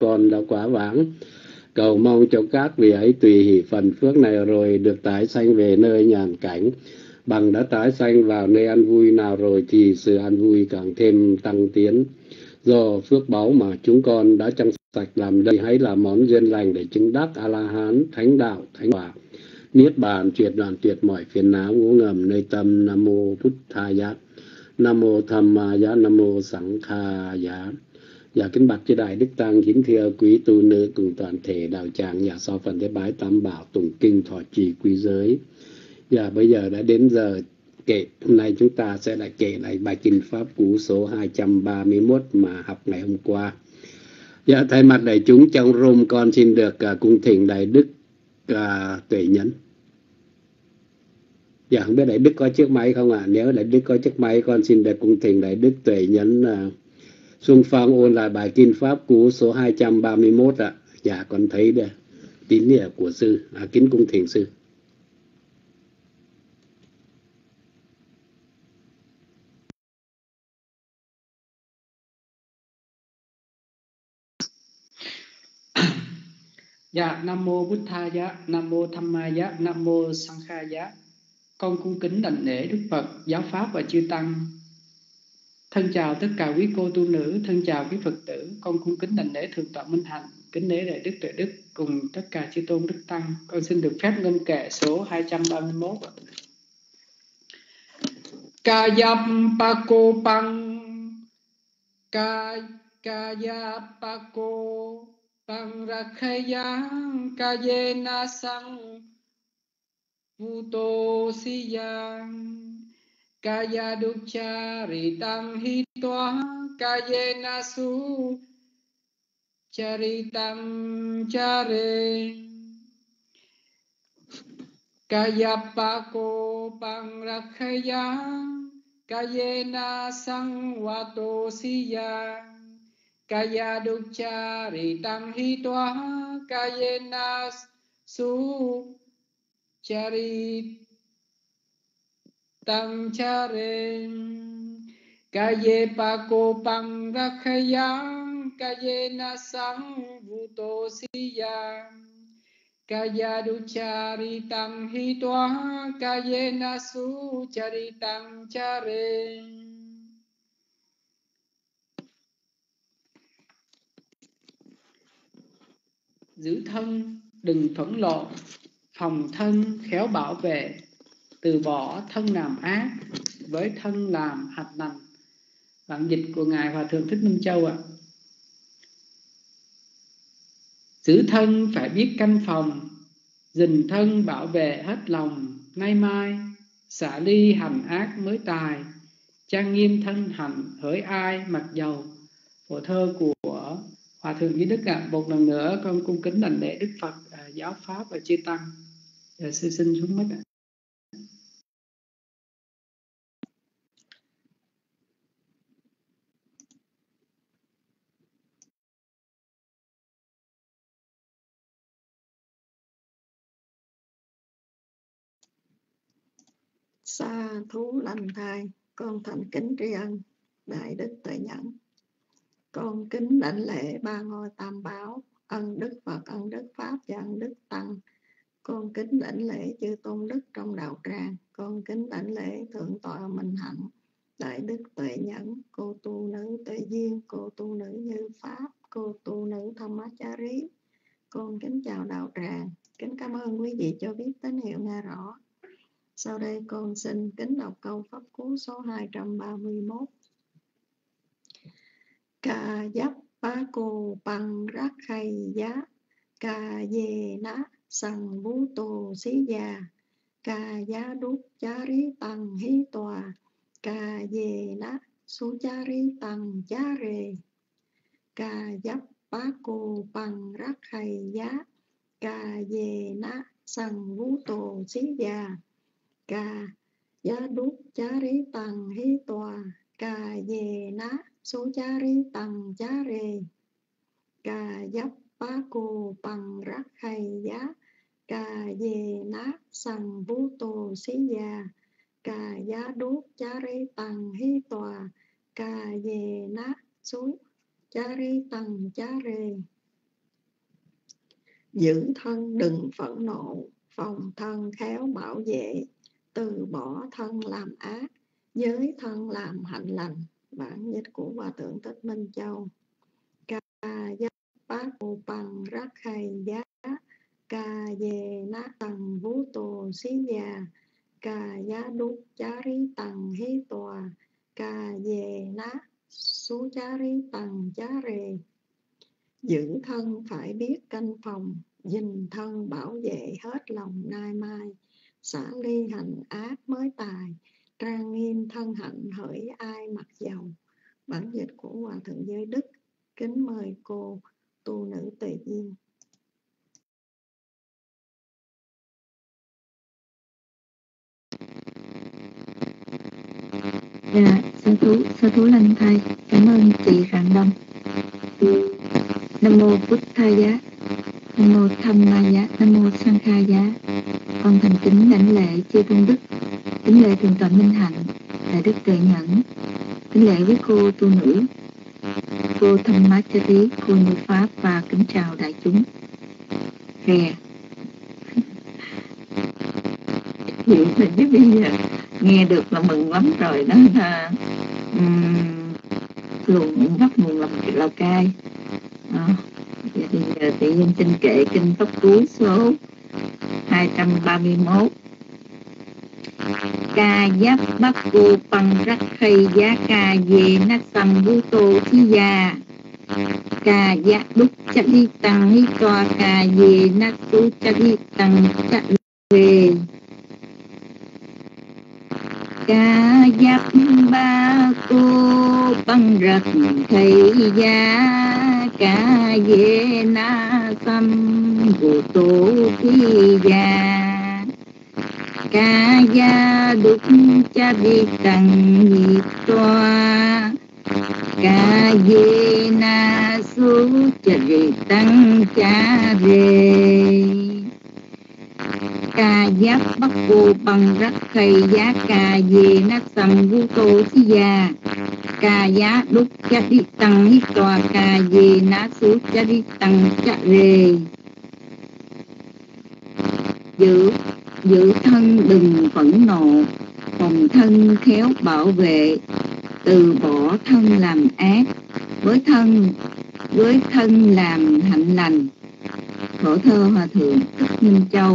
con đã quá vãng. Cầu mong cho các vị ấy tùy hỷ phần phước này rồi được tái sanh về nơi nhàn cảnh. Bằng đã tái sanh vào nơi an vui nào rồi thì sự an vui càng thêm tăng tiến. Do phước báu mà chúng con đã trong sạch làm đây, hãy là món duyên lành để chứng đắc A-la-hán, thánh đạo, thánh quả, niết bàn, tuyệt đoạn tuyệt mọi phiền não ngủ ngầm nơi tâm. Nam mô Bụt Thaya, Nam mô Tham Maya, Nam mô Sẵng Khaya. Dạ kính bạch chư đại đức tăng, kính thưa quý tu nữ cùng toàn thể đạo tràng. Dạ sau phần tế bái tam bảo tụng kinh thọ trì quy giới. Dạ bây giờ đã đến giờ kể. Hôm nay chúng ta sẽ lại kể lại bài kinh pháp cú số 231 mà học ngày hôm qua. Dạ thay mặt đại chúng trong room, con xin được cung thỉnh đại đức Tuệ Nhẫn. Dạ không biết đại đức có chiếc máy không ạ? Nếu đại đức có chiếc máy, con xin được cung thỉnh đại đức Tuệ Nhẫn xung phong ôn lại bài kinh pháp cú số 231 ạ. Dạ con thấy đây tín hiệu của sư. Kính cung thỉnh sư. Dạ, Nam mô Bụt Thaya, Nam mô Tham Maya, Nam mô Sẵng Khaya. Con cung kính đảnh lễ Đức Phật, giáo pháp và chư tăng. Thân chào tất cả quý cô tu nữ, thân chào quý Phật tử. Con cung kính đảnh lễ Thượng tọa Minh Hạnh, kính lễ đại đức Tuệ Đức cùng tất cả chư tôn đức tăng. Con xin được phép ngân kệ số 231. Kayapako pang Kayapako pang rakhayang Kayena sang Vuto siyang Kaya dukkha ritang hitwa Kayena su charitam chare Kayapako pang rakhayang Kayena sangvato siyang Kaya dukkha ritang hitwa Kayena su charitam chare Kayapako pang rakhayang Kayena sangvato siyang Kaya dukkha ritang hitwa Kayena su charitam chare. Giữ thân đừng thuẫn lộn, phòng thân khéo bảo vệ, từ bỏ thân làm ác, với thân làm hạnh lành. Bản dịch của Ngài Hòa Thượng Thích Minh Châu ạ. Giữ thân phải biết canh phòng, gìn thân bảo vệ hết lòng, nay mai, xả ly hành ác mới tài, trang nghiêm thân hạnh hỡi ai mặc dầu. Bộ thơ của Hòa Thượng Duy Đức ạ. Một lần nữa con cung kính đảnh lễ Đức Phật, giáo pháp và chư tăng. Sư xin xuống mất ạ. Sa thú lành thai, con thành kính tri ân Đại Đức Tuệ Nhẫn. Con kính đảnh lễ ba ngôi tam bảo, ân Đức Phật, ân Đức Pháp và ân Đức Tăng. Con kính đảnh lễ chư tôn đức trong đạo tràng. Con kính đảnh lễ Thượng tọa Minh Hạnh, Đại Đức Tuệ Nhẫn, cô tu nữ Tuệ Duyên, cô tu nữ Như Pháp, cô tu nữ Thamachari. Con kính chào đạo tràng, kính cảm ơn quý vị cho biết tín hiệu nghe rõ. Sau đây con xin kính đọc câu pháp cú số 231. Ca giáp ba cô bằng rác khay giá, ca dê ná sằng bú tô xí già, ca giá đúc chá rí tăng hí tòa, ca dê ná su chá rí tăng chá rề. Ca giáp ba cô bằng rác khay giá, ca dê ná sằng bú tô xí già, ca giá đúc chá rí tăng hí tòa, ca dê ná số chá rí tăng chá rê. Ca giáp bá cô bằng rác khay giá, ca dê ná sằng bú tô xí già, ca giá đúc chá rí tăng hí tòa, ca dê ná số chá rí tăng chá rê. Giữ thân đừng phẫn nộ, phòng thân khéo bảo vệ, từ bỏ thân làm ác, giới thân làm hạnh lành. Bản dịch của Hòa Thượng Thích Minh Châu. Ca giáp bát cô bằng rắc khay giá, ca về ná tầng vũ tô xí già, ca giá đúc chá rí tầng hí tòa, ca về ná số chá rí tầng chá rề. Giữ thân phải biết canh phòng, dình thân bảo vệ hết lòng nai mai, xả ly hành ác mới tài, trang nghiêm thân hạnh hỡi ai mặc dầu. Bản dịch của Hòa Thượng Giới Đức. Kính mời cô tu nữ Tề Duyên. Dạ, sa thú lành thai. Cảm ơn chị Rạng Đông. Nam mô Bụt Thaya, Nam mô Tham Maya, Nam mô Sankhaya. Con thành kính đảnh lễ chư tôn đức, kính lễ thượng tọa Minh Hạnh, đại đức Tuệ Nhẫn, kính lễ với cô tu nữ, cô Thammacharí, cô Như Pháp và kính chào đại chúng. Rè. Vậy thì bây giờ nghe được là mừng lắm rồi đó. Luận bắt nguồn là Lào Cai. Vậy thì giờ tự nhiên xin kệ kinh Pháp Cú số 231. Ca giáp bắc cô bằng rắc khay giá ca về nát sầm vũ tô thí gia, ca giá đúc chắc đi tăng hí toa, ca về nát su chắc đi tăng chắc về. Ca giáp ba cô bằng rắc khay giá, ca về na sầm vũ tô thí gia, ca gia đúc cha đi tăng hi toa, ca ye na su cha đi tăng cha rê. Ca giáp bắc cô bằng rắc khay giá, ca ye na sầm vũ tô xí gia, ca giá đúc cha đi tăng hi toa, ca ye na su cha đi tăng cha rê. Giữ thân đừng phẫn nộ, phòng thân khéo bảo vệ, từ bỏ thân làm ác, với thân làm hạnh lành. Khổ thơ Hòa Thượng Thích Minh Châu.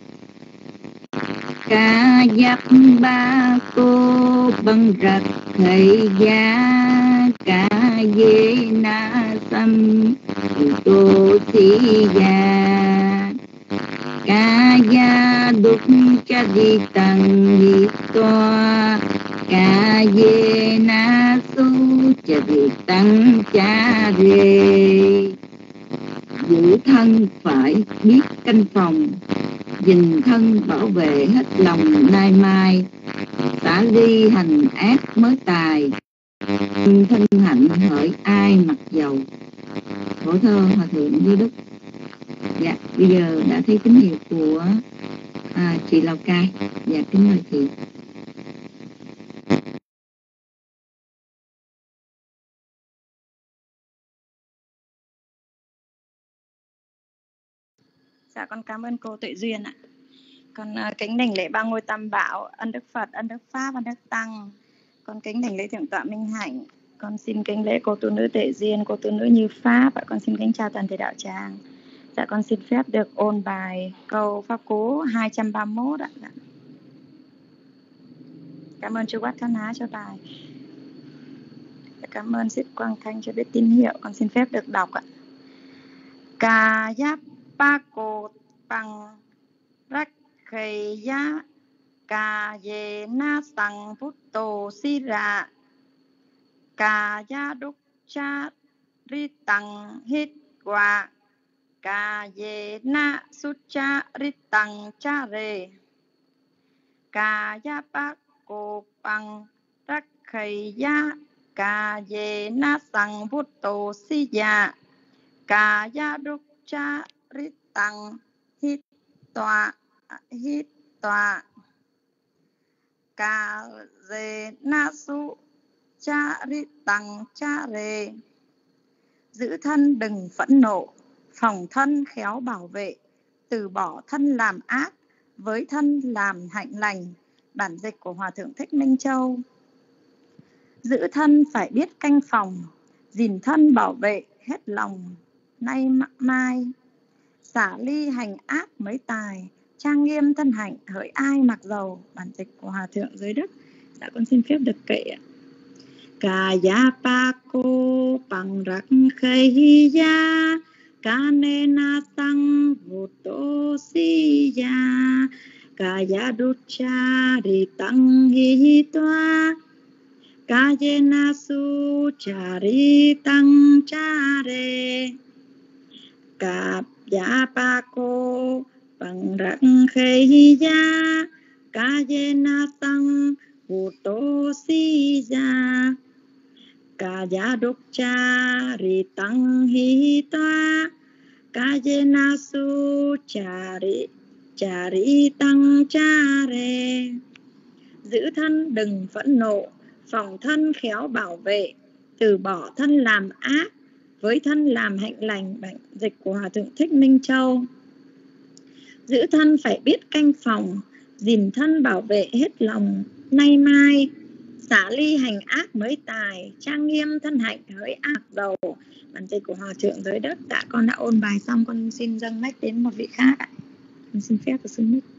Ca giáp ba cô bằng rạch thầy gia, ca dê na xăm tô xí gia, ca gia đúc cha đi tăng đi toa, ca dê na su cha đi tăng cha rê. Giữ thân phải biết canh phòng, dình thân bảo vệ hết lòng nai mai, xả ly hành ác mới tài, thân hạnh hỡi ai mặc dầu. Khổ thơ Hòa Thượng Như Đức. Dạ, bây giờ đã thấy tín hiệu của chị Lào Cai. Dạ, kính mời chị. Dạ, con cảm ơn cô Tuệ Duyên ạ. Con kính đảnh lễ ba ngôi tam bảo, ân đức Phật, ân đức Pháp, ân đức Tăng. Con kính đảnh lễ thượng tọa Minh Hạnh. Con xin kính lễ cô tu nữ Tuệ Duyên, cô tu nữ Như Pháp. Con xin kính chào toàn thể đạo tràng. Dạ, con xin phép được ôn bài câu Pháp Cú 231 ạ. Cảm ơn chú Quát Khán Á cho bài. Cảm ơn Sít Quang Thanh cho biết tín hiệu. Con xin phép được đọc ạ. Ca giáp ba cô bằng rắc khay giá, ca ye na sang bút tô si ra, ca gia đúc cha ri tăng hít qua, ca ye na su cha ri tăng cha rê. Ca gia ba cô bằng rắc khay giá, ca ye na sang bút tô si gia, ca gia đúc cha ri tăng hít tòa, ca dê na su cha ri tăng cha rê. Giữ thân đừng phẫn nộ, phòng thân khéo bảo vệ, từ bỏ thân làm ác, với thân làm hạnh lành. Bản dịch của Hòa Thượng Thích Minh Châu. Giữ thân phải biết canh phòng, gìn thân bảo vệ hết lòng nay mai. Xả ly hành ác mới tài, trang nghiêm thân hạnh hỡi ai mặc dầu. Bản dịch của Hòa Thượng Giới Đức. Dạ con xin phép được kệ ạ. Kaya pako pang rak khay ya kanena sang voto siya kaya duchari tang hi toa kayena su chari tang chare kaya pako pang rak khay ya kayena sang voto siya Kaya dukcha ri tăng hi toa Kayena su chari tăng chare. Giữ thân đừng phẫn nộ, phòng thân khéo bảo vệ, từ bỏ thân làm ác, với thân làm hạnh lành. Bản dịch của Hòa Thượng Thích Minh Châu. Giữ thân phải biết canh phòng, gìn thân bảo vệ hết lòng nay mai. Xả ly hành ác mới tài, trang nghiêm thân hạnh hỡi ác đầu. Bản dịch của Hòa Thượng Giới Đất. Dạ con đã ôn bài xong, con xin dâng mic đến một vị khác ạ. Con xin phép được xưng mic.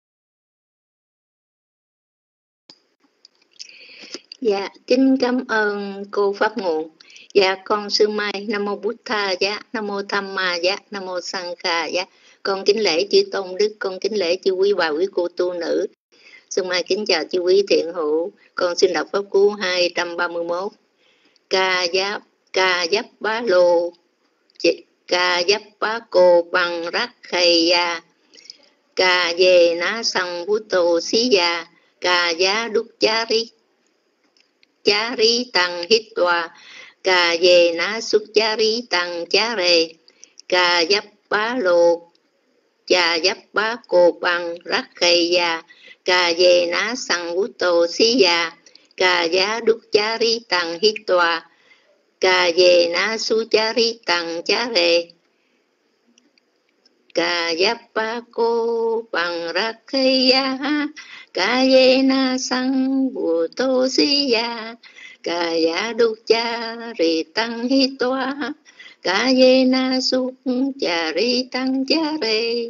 Dạ, kính cảm ơn cô Pháp Nguồn. Dạ, con Sư Mai. Nam mô Bụt Tha giá, Nam mô Tham Ma giá, Nam mô Sang Kha giá. Con kính lễ chư tôn đức, con kính lễ chư quý bà quý cô tu nữ. Sư Mai kính chào chư quý thiện hữu. Con xin đọc pháp cú 231. Ca giáp bá lô, ca giáp bá cô bằng rắc khay ya, ca về ná sang bút tô xí ya, ca giá đúc chá rí tăng hít tòa, ca về ná xuất chá rí tăng chá rề, ca giáp bá lô, cha giáp bá cô bằng rắc khay ya, ca về ná sang bút tô xí ya, ca giá đúc chá rí tăng hít tòa, ca về ná su chá rí tăng chá rề, ca giáp bá cô bằng rắc khay ya, ca về ná sang bút tô xí ya, ca giá đúc chá rí tăng hít tòa, ca về ná su chá rí tăng chá rề,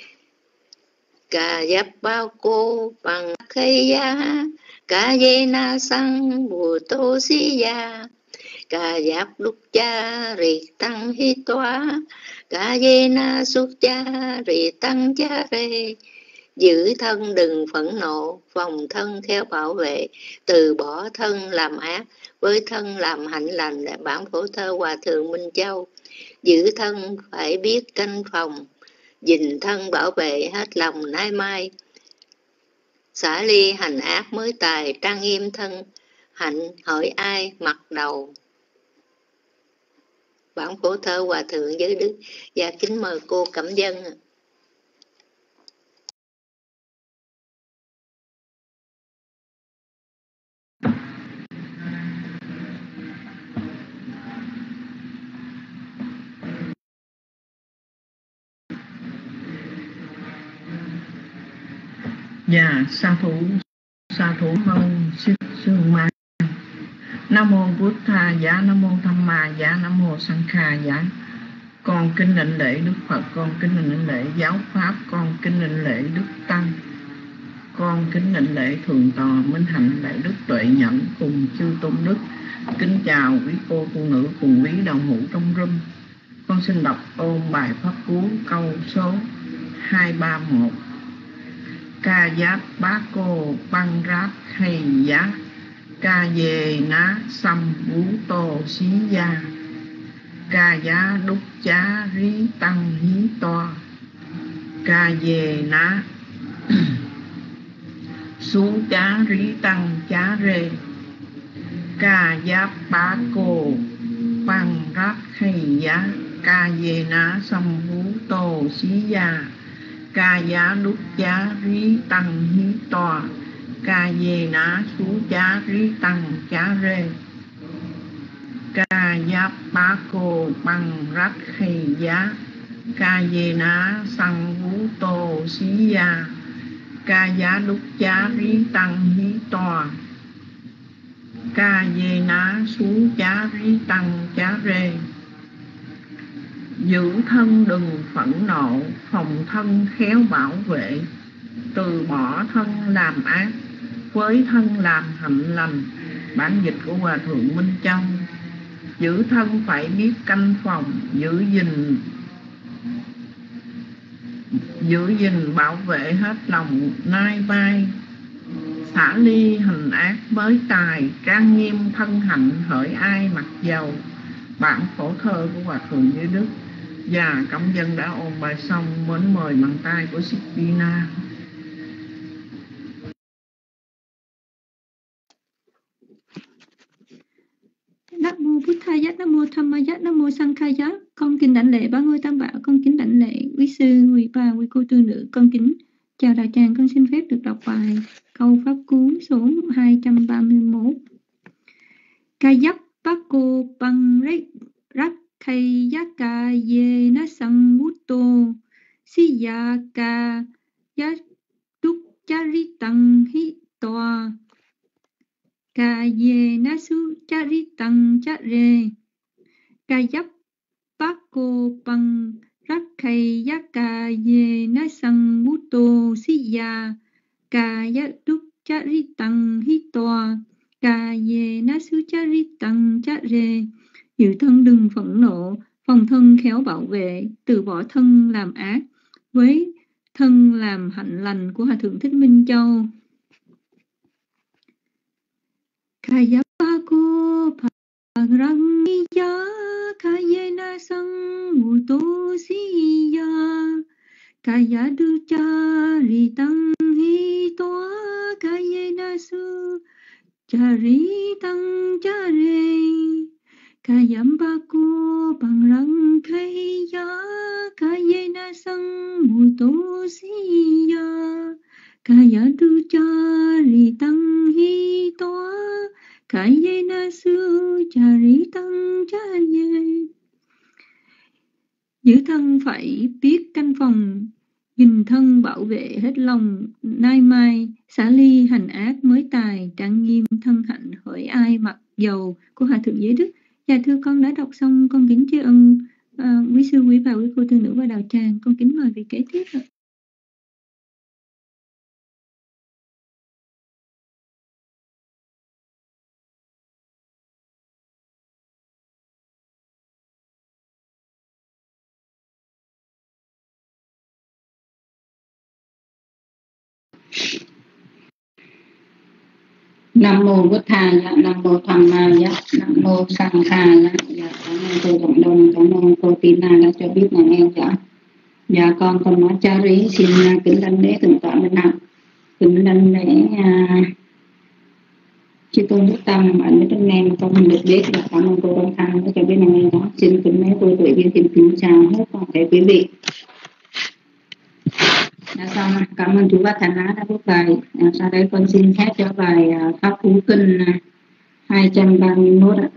ca giáp bá cô bằng khay ya, ca về ná sang bút tô xí ya, ca giáp đúc cha ri tăng hi toa, ca về na xuất cha ri tăng cha rê. Giữ thân đừng phẫn nộ, phòng thân khéo bảo vệ, từ bỏ thân làm ác, với thân làm hạnh lành. Bản Phổ Thơ Hòa Thượng Minh Châu. Giữ thân phải biết canh phòng, gìn thân bảo vệ hết lòng nay mai. Xả ly hành ác mới tài, trang nghiêm thân hạnh hỏi ai mặc đầu. Bản Phổ Thơ Hòa Thượng Giới Đức. Và kính mời cô Cẩm Dân. Dạ, sa thủ hơn Sư Mai. Nam mô Bụt Tha giá, Nam mô Tham Ma giá, Nam mô Sang Kha giá. Con kính lệnh lễ Đức Phật, con kính lệnh lễ giáo pháp, con kính lệnh lễ Đức Tăng, con kính lệnh lễ Thượng Tọa Minh Hạnh, lễ Đức Tuệ Nhẫn cùng chư tôn đức. Kính chào quý cô tu nữ cùng quý đồng hữu trong room. Con xin đọc ôn bài pháp cú câu số 231. Ca giáp bá cô băng ráp hay giá, ca về ná xăm bú tô xí gia, ca giá đúc chá rí tăng hí toa, ca về ná sú chá rí tăng chá rê, ca giáp bá cô băng ráp hay giá, ca về ná xăm bú tô xí gia, ca giá đúc chá rí tăng hí toa, ca về ná sú chá rí tăng chá rê, ca giáp bá cô băng rách hay giá, ca ye na sang vũ tô xí ya ca giá đúc giá rí tăng hí tòa ca ye na sú giá rí tăng giá rê. Giữ thân đừng phẫn nộ, phòng thân khéo bảo vệ, từ bỏ thân làm ác, với thân làm hạnh lành. Bản dịch của Hòa Thượng Minh Châu. Giữ thân phải biết canh phòng, giữ gìn bảo vệ hết lòng nai vai, xả ly hành ác mới tài, trang nghiêm thân hạnh hỡi ai mặc dầu. Bản phổ thơ của Hòa Thượng Như Đức. Và công dân đã ôn bài xong, mến mời bằng tay của Sipina. Nam mô Bụt Thaya, Nam mô Dhammaya, Nam mô Sankhaya. Con kính đảnh lễ ba ngôi tam bảo, con kính đảnh lễ quý sư, quý bà, quý cô tư nữ, con kính chào đạo tràng. Con xin phép được đọc bài câu pháp cú số 231. Kayapako bằng rắc khay yaka ye na sang muto siyaka yaduk charitang hi toa ca ye na su charitang chare. Kayapako bằng rắc khay yaka ye na sang muto siyaka yaduk charitang hi toa ca ye na su charitang chare. Giữ thân đừng phẫn nộ, phòng thân khéo bảo vệ, từ bỏ thân làm ác, với thân làm hạnh lành của Hòa Thượng Thích Minh Châu. Kayapako parangiya kayena sammuto siya kayaducharitang hitoa kayena su charitang chare. Kayapako parangiya kayena sammuto siya kayaducharitang hitoa kayena su charitang chare. Giữ thân phải biết canh phòng, gìn thân bảo vệ hết lòng nai mai, xả ly hành ác mới tài, trang nghiêm thân hạnh hỡi ai mặc dầu của Hòa Thượng Giới Đức. Dạ thưa con đã đọc xong, con kính tri ân quý sư, quý bà, quý cô tư nữ và đạo tràng. Con kính mời vị kế tiếp ạ. Nam mô Bụt Thaya, Nam mô Dhammaya, Nam mô Sankhaya. Dạ, cảm ơn cô Trọng Đông, cảm ơn cô Tina đã cho biết này em dạ. Dạ con nói cha rí xin kính đảnh lễ thượng tọa Minh Hạnh, kính đảnh lễ chư tôn đức tâm ảnh với trong em con được biết. Và cảm ơn cô Đông Thăng đã cho biết này em đó. Xin kính mấy cô tuổi viên kính chào hết toàn thể quý vị. Đã xong, cảm ơn chú Bát Thành Á đã viết bài. Sau đây con xin phép cho bài Pháp Cú Kinh 231 ạ.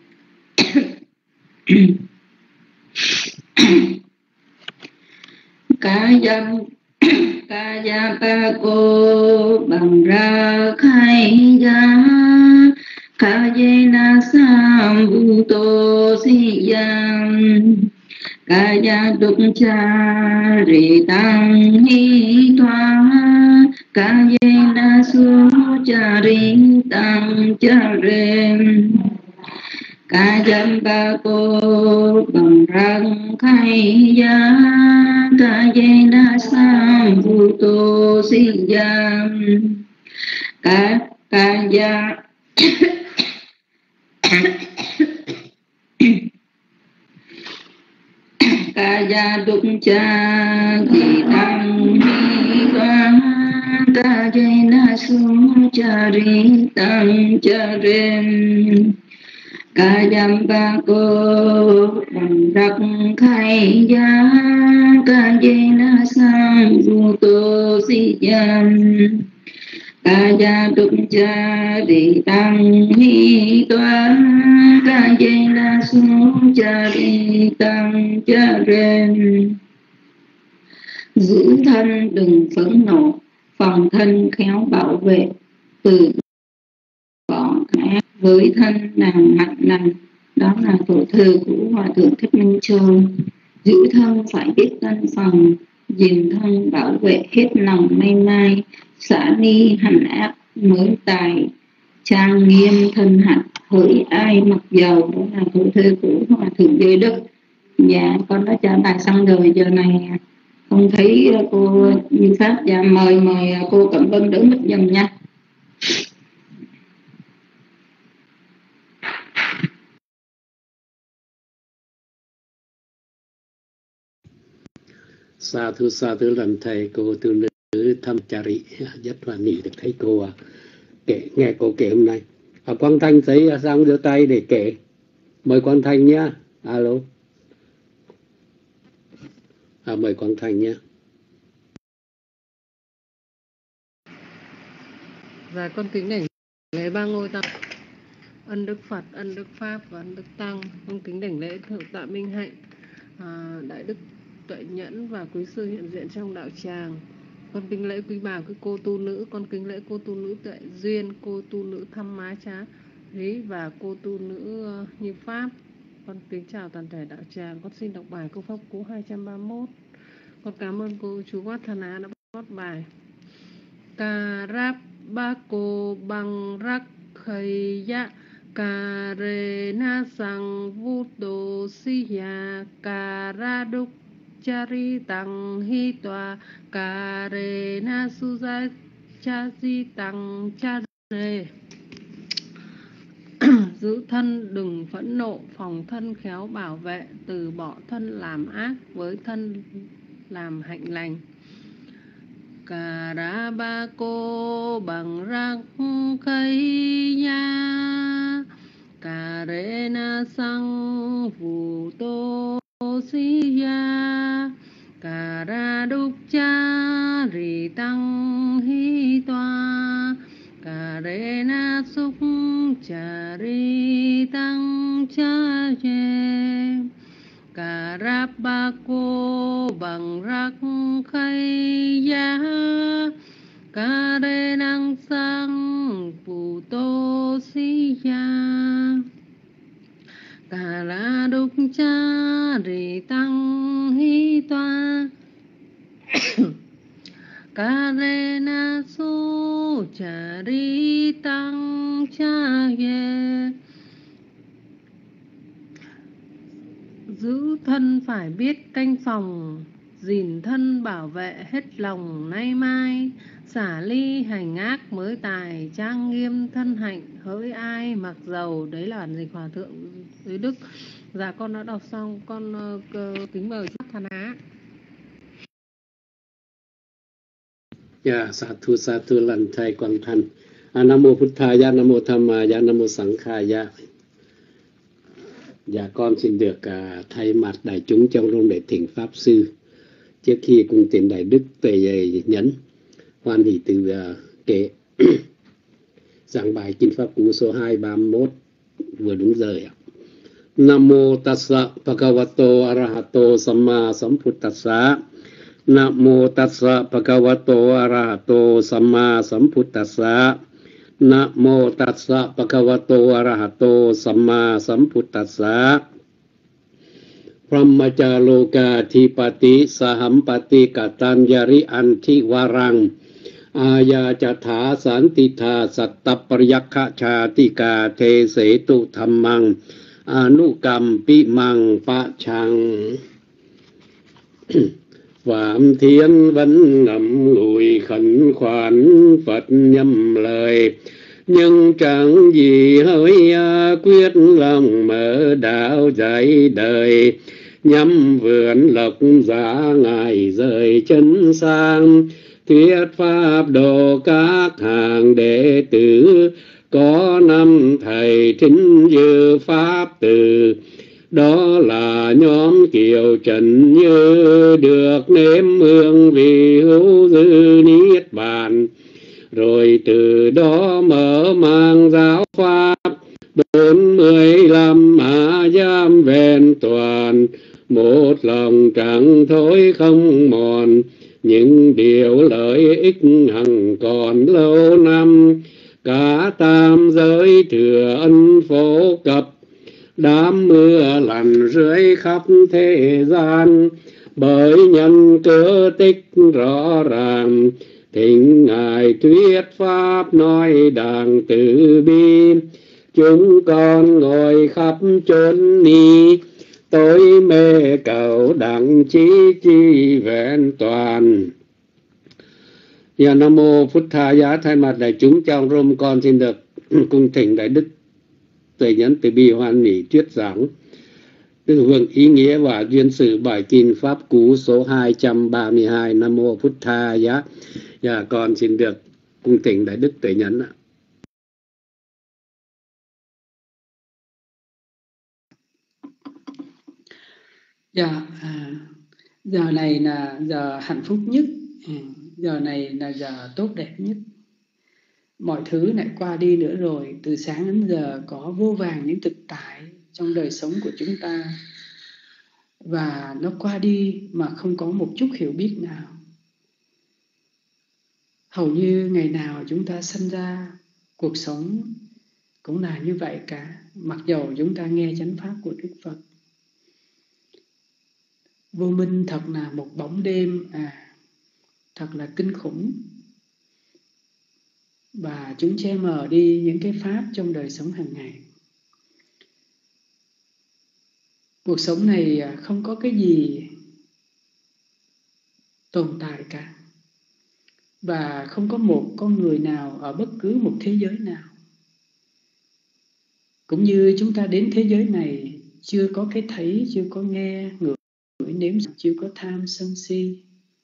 Kayapako bằng ra khai ya kayena sambuto siyam kaya đúc cha rì tăng hi thoa kayena su cha rì tăng cha rem. Kayapako bằng răng khai ya kayena sambuto siyam kaya kaya đúc cha rì tăng hi thoa kayena su cha rì tăng cha rem. Kayapako bằng rắc khai ya kayena sambuto siyam Kaya đúc cha đi tăng hi toa ca dây na su cha đi tăng cha ren. Giữ thân đừng phẫn nộ, phòng thân khéo bảo vệ, từ bỏ ác với thân làm mạnh lành. Đó là tổ thơ của Hòa Thượng Thích Minh Châu. Giữ thân phải biết căn phòng, gìn thân bảo vệ hết lòng may mai, xả ni hành ác mới tài, trang nghiêm thân hạnh hỡi ai mặc dầu. Đó là tổ thơ của Hòa Thượng Giới Đức. Dạ con đã trả bài xong rồi, giờ này không thấy cô Như Pháp. Dạ mời cô Cẩm Vân đỡ mic dùm nha. Sa thưa làm thầy. Cô tu nữ Thăm Chari rất là nỉ được thấy cô nghe cô kể hôm nay. Quang Thanh thấy xong giơ tay để kể. Mời Quang Thanh nhá. Alo. Mời Quang Thanh nhé. Dạ con kính đảnh lễ ba ngôi tăng ân đức Phật, ân đức Pháp và ân đức Tăng. Con kính đảnh lễ Thượng tọa Minh Hạnh, Đại đức Tuệ Nhẫn và quý sư hiện diện trong đạo tràng. Con kính lễ quý bà quý cô tu nữ. Con kính lễ cô tu nữ Tuệ Duyên, cô tu nữ Thăm Má Trá Rí và cô tu nữ Như Pháp. Con kính chào toàn thể đạo tràng. Con xin đọc bài câu pháp cú 231. Con cảm ơn cô chú Wathana đã bắt bài. Cà ráp ba cô bằng rắc khầy ya cà rê na sang vu đồ si ya cà ra đúc chari tăng hi tòa cà rê na su za cha di tăng cha rê. Giữ thân đừng phẫn nộ, phòng thân khéo bảo vệ, từ bỏ thân làm ác với thân làm hạnh lành. Cà ra ba cô bằng rắc cây ya cà rê na sang phù tô si ya cà ra đúc cha rì tăng hi toa cà rê na xúc cha ri tăng cha chê. Cà ráp ba cô bằng rắc khay ya cà rê năng sang phù tô si ya cà ra đúc cha rì tăng hi toa cà rê na su cha ri tăng cha ye. Giữ thân phải biết canh phòng, gìn thân bảo vệ hết lòng nay mai, xả ly hành ác mới tài, trang nghiêm thân hạnh hỡi ai mặc dầu. Đấy là bản dịch Hòa Thượng Giới Đức. Dạ con đã đọc xong. Con kính mời chú Thana. Dạ sa thưa lành thầy Quang Thanh. Nam mô Phật Thaya, Nam mô Tham Maya, Nam mô Sangha Khaya. Dạ con xin được thay mặt đại chúng trong rung để thỉnh Pháp Sư trước khi cùng tiền Đại Đức Tuệ Nhẫn hoan hỷ từ kệ giảng bài kinh Pháp Cú số 231 vừa đúng giờ ạ. Nam mô Tassa Bhagavato Arahato Samma Sambuddhassa. Nam mô Tassa Bhagavato Arahato Samma Sambuddhassa. Nam mô Tassa Bhagavato Arahato Samma Sambuddhassa. Brahmacaloka Thipati Sahampati Katanyari Anti Warang Aya Chatha Santitha Sattapariyakha Chatika Te Setu Dhammang Anukam Mang Phá Chang. Phạm Thiên vẫn ngậm ngùi khẩn khoản Phật nhâm lời, nhưng chẳng gì hỡi quyết lòng mở đạo dạy đời. Nhắm vườn lộc giá ngài rời chân sang, thuyết pháp độ các hàng đệ tử. Có năm thầy thính như pháp từ, đó là nhóm Kiều Trần Như, được nếm hương vị hữu dư niết bàn. rồi từ đó mở mang giáo pháp 45 mã giam vẹn toàn, một lòng chẳng thối không mòn, những điều lợi ích hằng còn lâu năm. Cả tam giới thừa ân phổ cập, đám mưa lằn rơi khắp thế gian, bởi nhân cơ tích rõ ràng, thỉnh ngài thuyết pháp nói đàng từ bi. Chúng con ngồi khắp chốn ni, tối mê cầu đặng chí chi vẹn toàn. Nam mô Phật Thà Giá. Thay mặt đại chúng trong Rome, con xin được cung thỉnh Đại Đức Tuệ Nhẫn Từ Bi hoan hỷ thuyết giảng từ vựng ý nghĩa và duyên sự bài kinh Pháp Cú số 232. Nam mô Phật Thà Giá. Dạ, con xin được cung thỉnh Đại Đức Tuệ Nhẫn ạ. Dạ, giờ này là giờ hạnh phúc nhất, giờ này là giờ tốt đẹp nhất. Mọi thứ lại qua đi nữa rồi, từ sáng đến giờ có vô vàn những thực tại trong đời sống của chúng ta, và nó qua đi mà không có một chút hiểu biết nào. Hầu như ngày nào chúng ta sinh ra, cuộc sống cũng là như vậy cả, mặc dầu chúng ta nghe chánh pháp của Đức Phật. Vô minh thật là một bóng đêm, thật là kinh khủng. Và chúng che mờ đi những cái pháp trong đời sống hàng ngày. Cuộc sống này không có cái gì tồn tại cả. Và không có một con người nào ở bất cứ một thế giới nào. Cũng như chúng ta đến thế giới này chưa có cái thấy, chưa có nghe, ngửi nếm, chưa có tham sân si.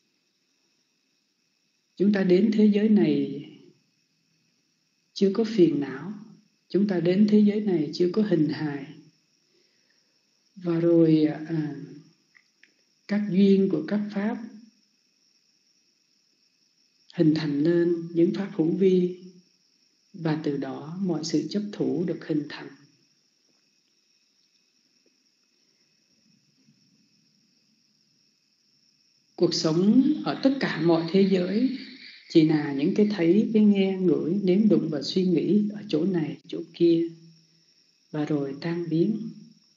Chúng ta đến thế giới này chưa có phiền não. Chúng ta đến thế giới này chưa có hình hài. Và rồi các duyên của các pháp hình thành nên những pháp hữu vi, và từ đó mọi sự chấp thủ được hình thành. Cuộc sống ở tất cả mọi thế giới chỉ là những cái thấy, cái nghe, ngửi, nếm, đụng và suy nghĩ ở chỗ này, chỗ kia, và rồi tan biến.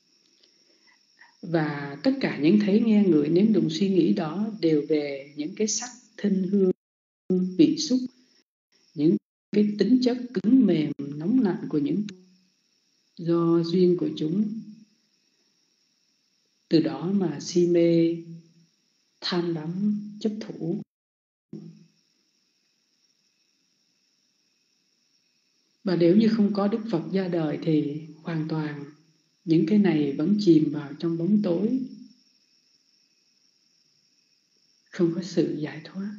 Và tất cả những thấy, nghe, ngửi, nếm, đụng, suy nghĩ đó đều về những cái sắc, thinh, hương, vị, xúc, những cái tính chất cứng mềm, nóng lạnh của những do duyên của chúng. Từ đó mà si mê, tham đắm, chấp thủ. Và nếu như không có Đức Phật ra đời thì hoàn toàn những cái này vẫn chìm vào trong bóng tối, không có sự giải thoát.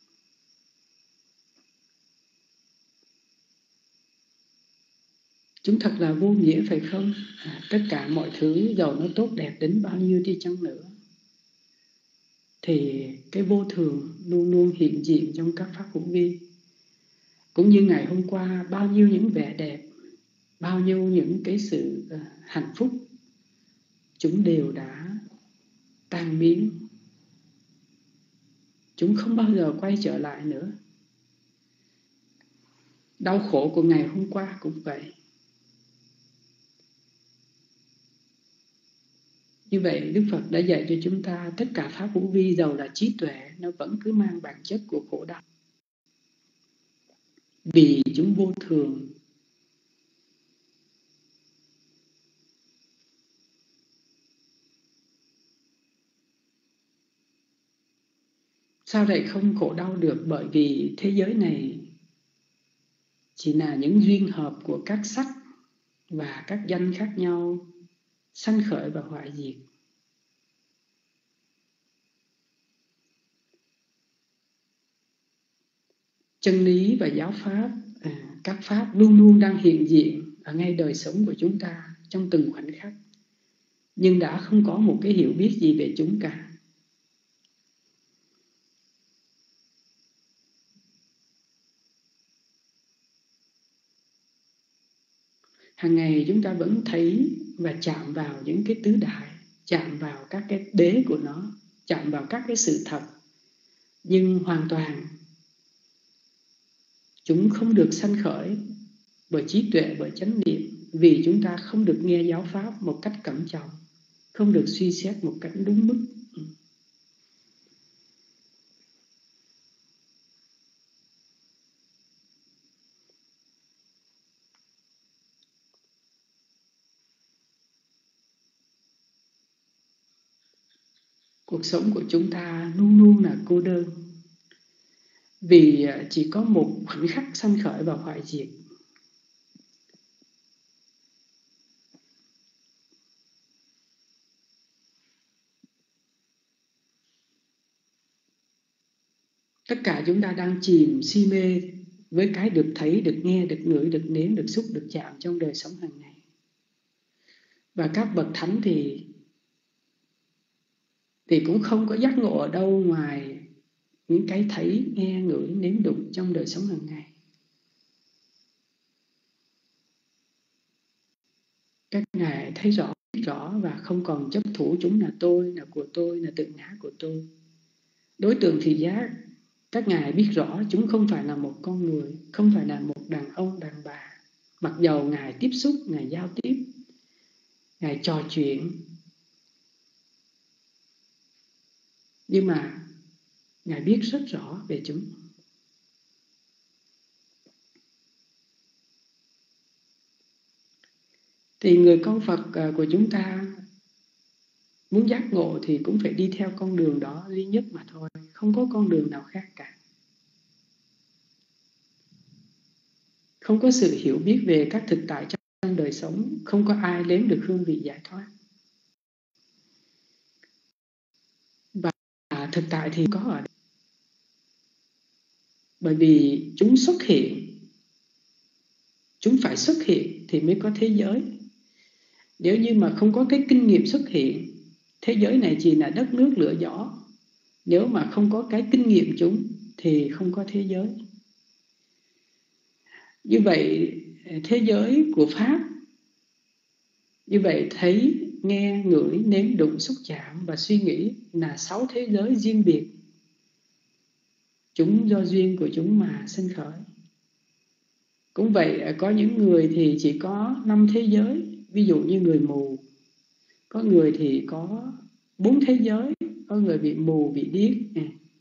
Chúng thật là vô nghĩa phải không? Tất cả mọi thứ dầu nó tốt đẹp đến bao nhiêu đi chăng nữa, thì cái vô thường luôn luôn hiện diện trong các pháp hữu vi. Cũng như ngày hôm qua, bao nhiêu những vẻ đẹp, bao nhiêu những cái sự hạnh phúc, chúng đều đã tan biến. Chúng không bao giờ quay trở lại nữa. Đau khổ của ngày hôm qua cũng vậy. Như vậy Đức Phật đã dạy cho chúng ta tất cả pháp hữu vi dầu là trí tuệ, nó vẫn cứ mang bản chất của khổ đau. Vì chúng vô thường. Sao lại không khổ đau được? Bởi vì thế giới này chỉ là những duyên hợp của các sắc và các danh khác nhau, sanh khởi và hoại diệt. Chân lý và giáo pháp, các pháp luôn luôn đang hiện diện ở ngay đời sống của chúng ta trong từng khoảnh khắc, nhưng đã không có một cái hiểu biết gì về chúng cả. Hàng ngày chúng ta vẫn thấy và chạm vào những cái tứ đại, chạm vào các cái đế của nó, chạm vào các cái sự thật, nhưng hoàn toàn chúng không được sanh khởi bởi trí tuệ, bởi chánh niệm, vì chúng ta không được nghe giáo pháp một cách cẩn trọng, không được suy xét một cách đúng mức. Cuộc sống của chúng ta luôn luôn là cô đơn, vì chỉ có một khoảnh khắc sanh khởi và hoại diệt. Tất cả chúng ta đang chìm si mê với cái được thấy, được nghe, được ngửi, được nếm, được xúc, được chạm trong đời sống hàng ngày. Và các bậc thánh thì cũng không có giác ngộ ở đâu ngoài những cái thấy, nghe, ngửi, nếm, đụng trong đời sống hàng ngày. Các ngài thấy rõ, biết rõ và không còn chấp thủ chúng là tôi, là của tôi, là tự ngã của tôi. Đối tượng thị giác, các ngài biết rõ chúng không phải là một con người, không phải là một đàn ông, đàn bà. Mặc dầu ngài tiếp xúc, ngài giao tiếp, ngài trò chuyện, nhưng mà ngài biết rất rõ về chúng. Thì người con Phật của chúng ta muốn giác ngộ thì cũng phải đi theo con đường đó duy nhất mà thôi, không có con đường nào khác cả. Không có sự hiểu biết về các thực tại trong đời sống, không có ai nếm được hương vị giải thoát. Và thực tại thì có ở đây. Bởi vì chúng xuất hiện, chúng phải xuất hiện thì mới có thế giới. Nếu như mà không có cái kinh nghiệm xuất hiện, thế giới này chỉ là đất nước lửa gió. Nếu mà không có cái kinh nghiệm chúng thì không có thế giới. Như vậy thế giới của Pháp, như vậy thấy, nghe, ngửi, nếm, đụng, xúc chạm và suy nghĩ là 6 thế giới riêng biệt. Chúng do duyên của chúng mà sinh khởi. Cũng vậy, có những người thì chỉ có 5 thế giới, ví dụ như người mù. Có người thì có 4 thế giới, có người bị mù, bị điếc.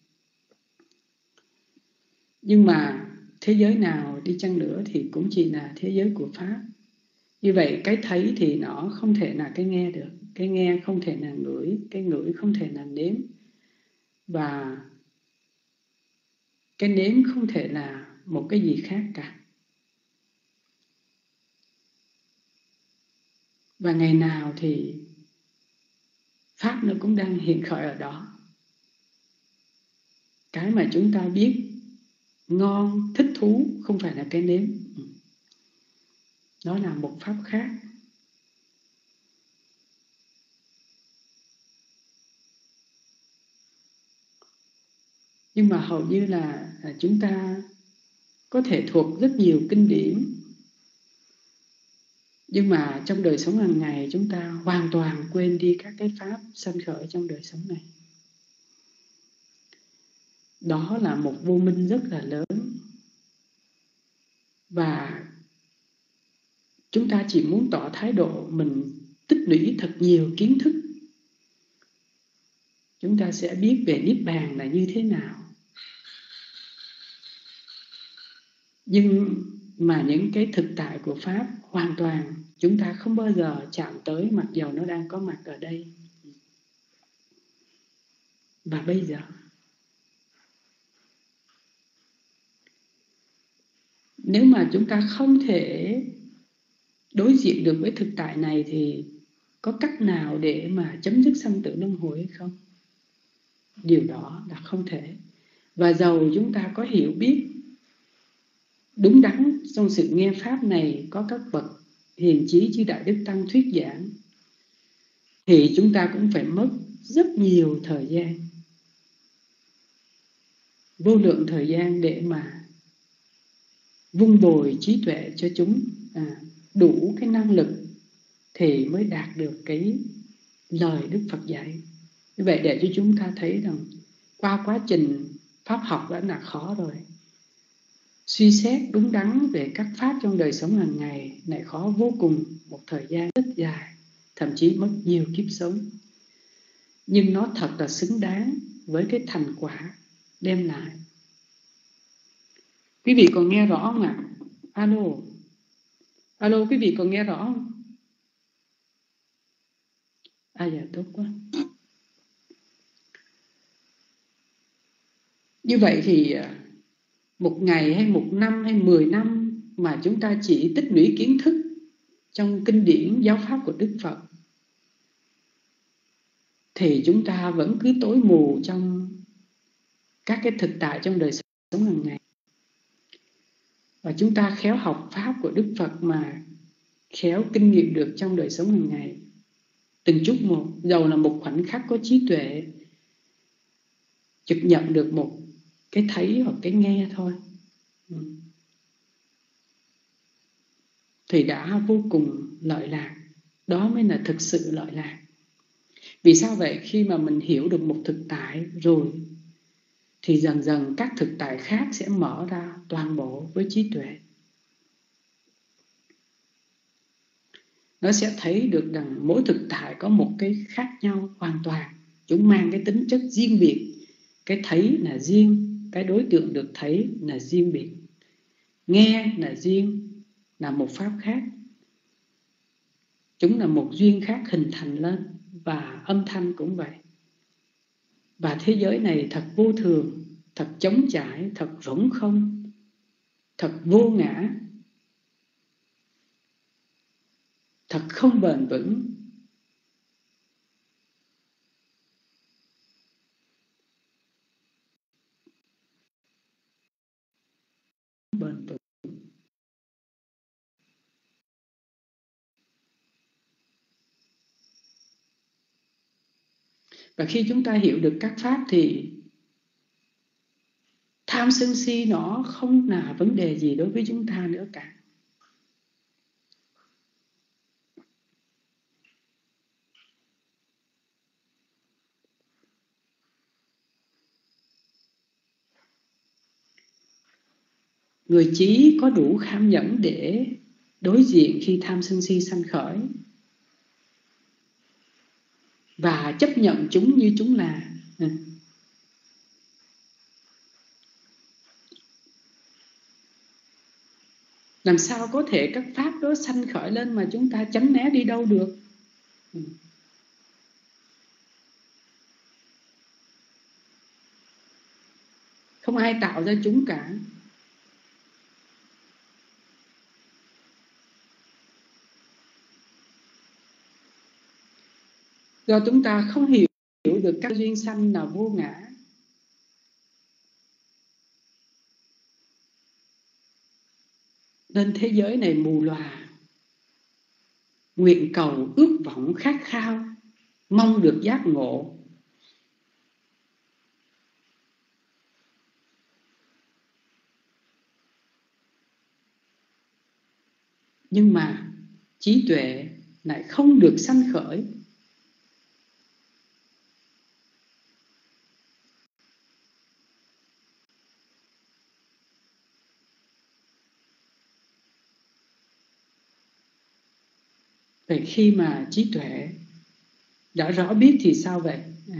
Nhưng mà thế giới nào đi chăng nữa thì cũng chỉ là thế giới của Pháp. Như vậy cái thấy thì nó không thể là cái nghe được, cái nghe không thể là ngửi, cái ngửi không thể là nếm, và cái nếm không thể là một cái gì khác cả. Và ngày nào thì Pháp nó cũng đang hiện khởi ở đó. Cái mà chúng ta biết ngon, thích thú không phải là cái nếm. Đó là một Pháp khác. Nhưng mà hầu như là chúng ta có thể thuộc rất nhiều kinh điển, nhưng mà trong đời sống hàng ngày chúng ta hoàn toàn quên đi các cái Pháp sanh khởi trong đời sống này. Đó là một vô minh rất là lớn. Và chúng ta chỉ muốn tỏ thái độ mình tích lũy thật nhiều kiến thức, chúng ta sẽ biết về Niết Bàn là như thế nào. Nhưng mà những cái thực tại của Pháp hoàn toàn chúng ta không bao giờ chạm tới, mặc dầu nó đang có mặt ở đây. Và bây giờ nếu mà chúng ta không thể đối diện được với thực tại này thì có cách nào để mà chấm dứt sanh tử luân hồi hay không? Điều đó là không thể. Và dầu chúng ta có hiểu biết đúng đắn trong sự nghe Pháp này, có các bậc hiền trí chư Đại Đức Tăng thuyết giảng, thì chúng ta cũng phải mất rất nhiều thời gian, vô lượng thời gian để mà vun bồi trí tuệ cho chúng. đủ cái năng lực thì mới đạt được cái lời Đức Phật dạy. Như vậy để cho chúng ta thấy rằng qua quá trình pháp học đã là khó rồi, suy xét đúng đắn về các pháp trong đời sống hàng ngày lại khó vô cùng, một thời gian rất dài, thậm chí mất nhiều kiếp sống. Nhưng nó thật là xứng đáng với cái thành quả đem lại. Quý vị còn nghe rõ không ạ? Alo, alo, quý vị còn nghe rõ không? Dạ tốt quá. Như vậy thì một ngày hay một năm hay 10 năm mà chúng ta chỉ tích lũy kiến thức trong kinh điển giáo pháp của Đức Phật thì chúng ta vẫn cứ tối mù trong các cái thực tại trong đời sống hàng ngày. Và chúng ta khéo học pháp của Đức Phật mà khéo kinh nghiệm được trong đời sống hàng ngày, từng chút một, dầu là một khoảnh khắc có trí tuệ, chợt nhận được một cái thấy hoặc cái nghe thôi, thì đã vô cùng lợi lạc. Đó mới là thực sự lợi lạc. Vì sao vậy? Khi mà mình hiểu được một thực tại rồi thì dần dần các thực tại khác sẽ mở ra toàn bộ với trí tuệ. Nó sẽ thấy được rằng mỗi thực tại có một cái khác nhau hoàn toàn. Chúng mang cái tính chất riêng biệt. Cái thấy là riêng, cái đối tượng được thấy là riêng biệt. Nghe là riêng, là một pháp khác. Chúng là một duyên khác hình thành lên. Và âm thanh cũng vậy. Và thế giới này thật vô thường, thật trống trải, thật rỗng không, thật vô ngã, thật không bền vững. Bền vững. Và khi chúng ta hiểu được các pháp thì tham sân si nó không là vấn đề gì đối với chúng ta nữa cả. Người trí có đủ kham nhẫn để đối diện khi tham sân si sanh khởi và chấp nhận chúng như chúng là. Làm sao có thể các pháp đó sanh khởi lên mà chúng ta tránh né đi đâu được? Không ai tạo ra chúng cả. Do chúng ta không hiểu được các duyên sanh là vô ngã. Nên thế giới này mù lòa, nguyện cầu, ước vọng, khát khao, mong được giác ngộ. Nhưng mà trí tuệ lại không được sanh khởi. Vậy khi mà trí tuệ đã rõ biết thì sao vậy?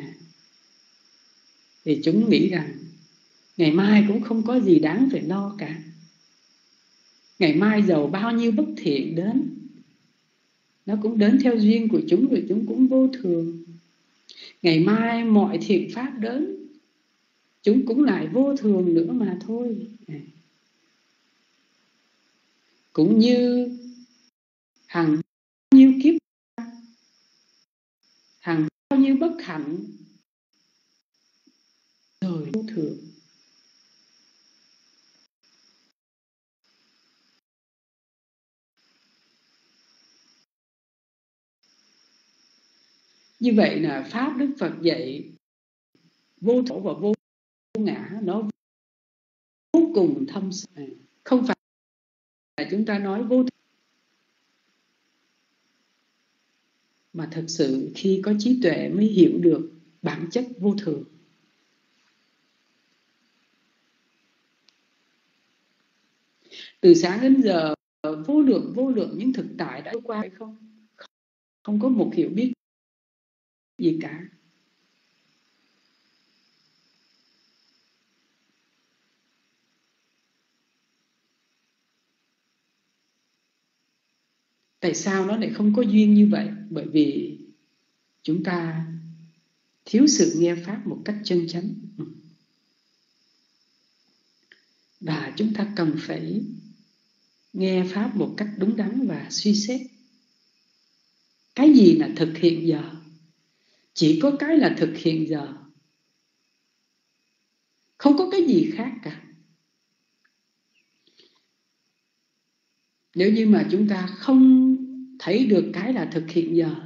Thì chúng nghĩ rằng ngày mai cũng không có gì đáng phải lo cả. Ngày mai dầu bao nhiêu bất thiện đến, nó cũng đến theo duyên của chúng, rồi chúng cũng vô thường. Ngày mai mọi thiện pháp đến, chúng cũng lại vô thường nữa mà thôi. Cũng như hàng bao nhiêu kiếp, hàng bao nhiêu bất hạnh rồi vô thường. Như vậy là pháp Đức Phật dạy vô thổ và vô ngã, nó vô cùng thâm sâu. Không phải là chúng ta nói vô thổ, mà thật sự khi có trí tuệ mới hiểu được bản chất vô thường. Từ sáng đến giờ vô lượng những thực tại đã qua hay không? Không có một hiểu biết gì cả. Tại sao nó lại không có duyên như vậy? Bởi vì chúng ta thiếu sự nghe Pháp một cách chân chánh. Và chúng ta cần phải nghe Pháp một cách đúng đắn và suy xét. Cái gì là thực hiện giờ? Chỉ có cái là thực hiện giờ. Không có cái gì khác cả. Nếu như mà chúng ta không thấy được cái là thực hiện giờ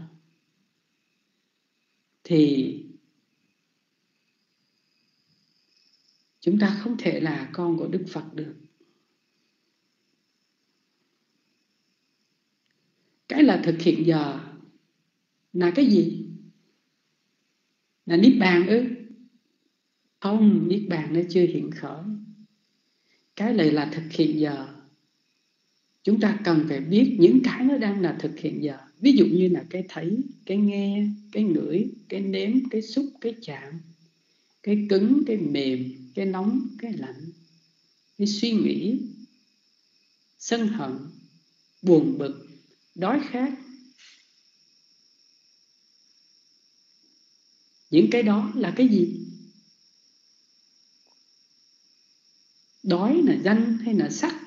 thì chúng ta không thể là con của Đức Phật được. Cái là thực hiện giờ là cái gì? Là Niết Bàn ư? Không, Niết Bàn nó chưa hiện khởi. Cái này là thực hiện giờ. Chúng ta cần phải biết những cái nó đang là thực hiện giờ. Ví dụ như là cái thấy, cái nghe, cái ngửi, cái nếm, cái xúc, cái chạm, cái cứng, cái mềm, cái nóng, cái lạnh, cái suy nghĩ, sân hận, buồn bực, đói khát. Những cái đó là cái gì? Đói là danh hay là sắc?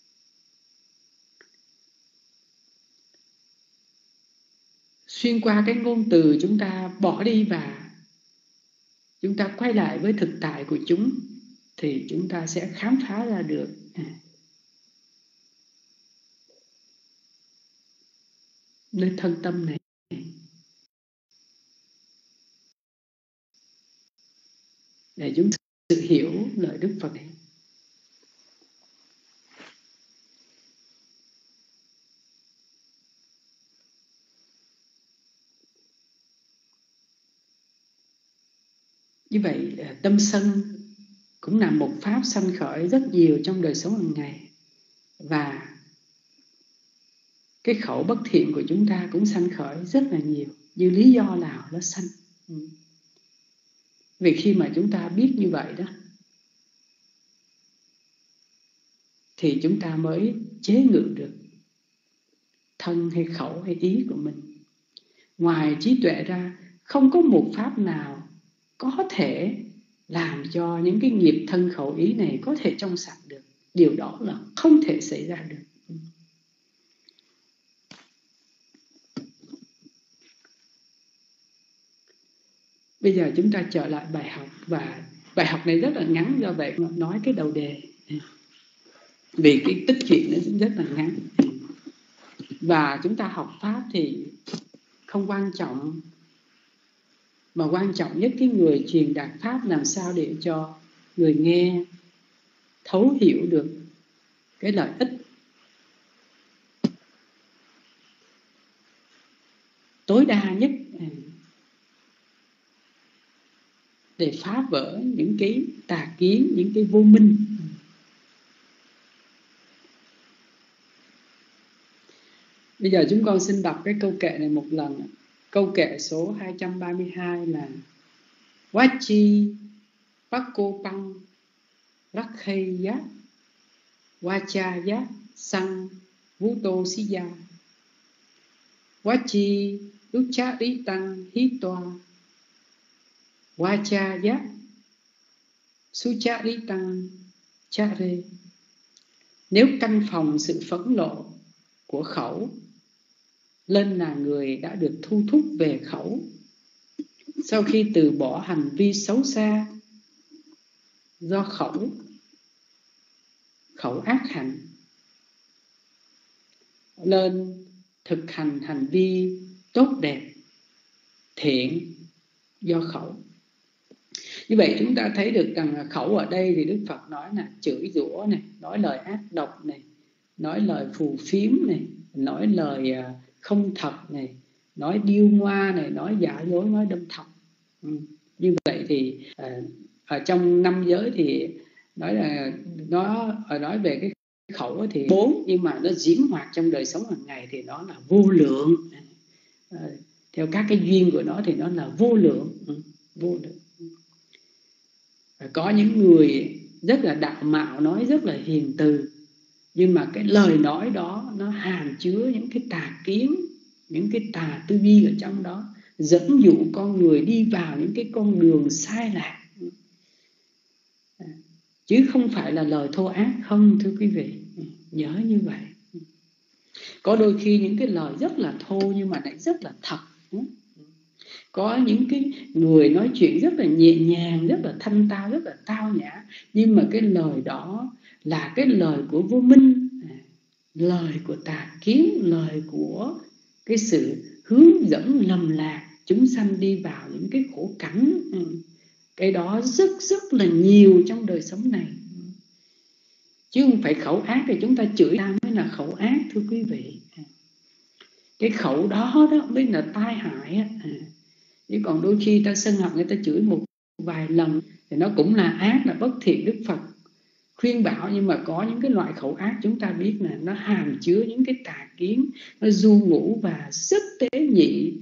Xuyên qua cái ngôn từ chúng ta bỏ đi và chúng ta quay lại với thực tại của chúng thì chúng ta sẽ khám phá ra được nơi thân tâm này để chúng ta tự hiểu lời Đức Phật này. Như vậy tâm sân cũng là một pháp sanh khởi rất nhiều trong đời sống hàng ngày. Và cái khẩu bất thiện của chúng ta cũng sanh khởi rất là nhiều. Như lý do nào nó sanh? Vì khi mà chúng ta biết như vậy đó thì chúng ta mới chế ngự được thân hay khẩu hay ý của mình. Ngoài trí tuệ ra không có một pháp nào có thể làm cho những cái nghiệp thân khẩu ý này có thể trong sạch được. Điều đó là không thể xảy ra được. Bây giờ chúng ta trở lại bài học. Và bài học này rất là ngắn, do vậy nói cái đầu đề. Vì cái tích chuyện nó rất là ngắn. Và chúng ta học Pháp thì không quan trọng, mà quan trọng nhất cái người truyền đạt Pháp làm sao để cho người nghe thấu hiểu được cái lợi ích tối đa nhất để phá vỡ những cái tà kiến, những cái vô minh. Bây giờ chúng con xin đọc cái câu kệ này một lần. Câu kệ số 232 là Vachi Pakopang Rakhaya Vachaya Sang Vuto Siya Vachi Ucharitang Hitwa Vachaya Sucharitang Chare. Nếu căn phòng sự phẫn nộ của khẩu lên là người đã được thu thúc về khẩu. Sau khi từ bỏ hành vi xấu xa do khẩu ác hạnh, lên thực hành hành vi tốt đẹp, thiện do khẩu. Như vậy chúng ta thấy được rằng khẩu ở đây thì Đức Phật nói là chửi rủa này, nói lời ác độc này, nói lời phù phiếm này, nói lời không thật này, nói điêu ngoa này, nói giả dối, nói đâm thọc. Như vậy thì ở trong 5 giới thì nói là nói về cái khẩu thì 4, nhưng mà nó diễn hoạt trong đời sống hàng ngày thì nó là vô lượng. Theo các cái duyên của nó thì nó là vô lượng. Vô lượng. Có những người rất là đạo mạo, nói rất là hiền từ, nhưng mà cái lời nói đó nó hàm chứa những cái tà kiến, những cái tà tư duy ở trong đó, dẫn dụ con người đi vào những cái con đường sai lạc, chứ không phải là lời thô ác không, thưa quý vị, nhớ như vậy. Có đôi khi những cái lời rất là thô nhưng mà lại rất là thật. Có những cái người nói chuyện rất là nhẹ nhàng, rất là thanh tao, rất là tao nhã, nhưng mà cái lời đó là cái lời của vô minh, lời của tà kiến, lời của cái sự hướng dẫn lầm lạc chúng sanh đi vào những cái khổ cảnh. Cái đó rất là nhiều trong đời sống này, chứ không phải khẩu ác thì chúng ta chửi ta mới là khẩu ác, thưa quý vị. Cái khẩu đó mới là tai hại. Chứ còn đôi khi ta sân hận, người ta chửi một vài lần thì nó cũng là ác, là bất thiện. Đức Phật khuyên bảo, nhưng mà có những cái loại khẩu ác chúng ta biết là nó hàm chứa những cái tà kiến, nó du ngủ và rất tế nhị.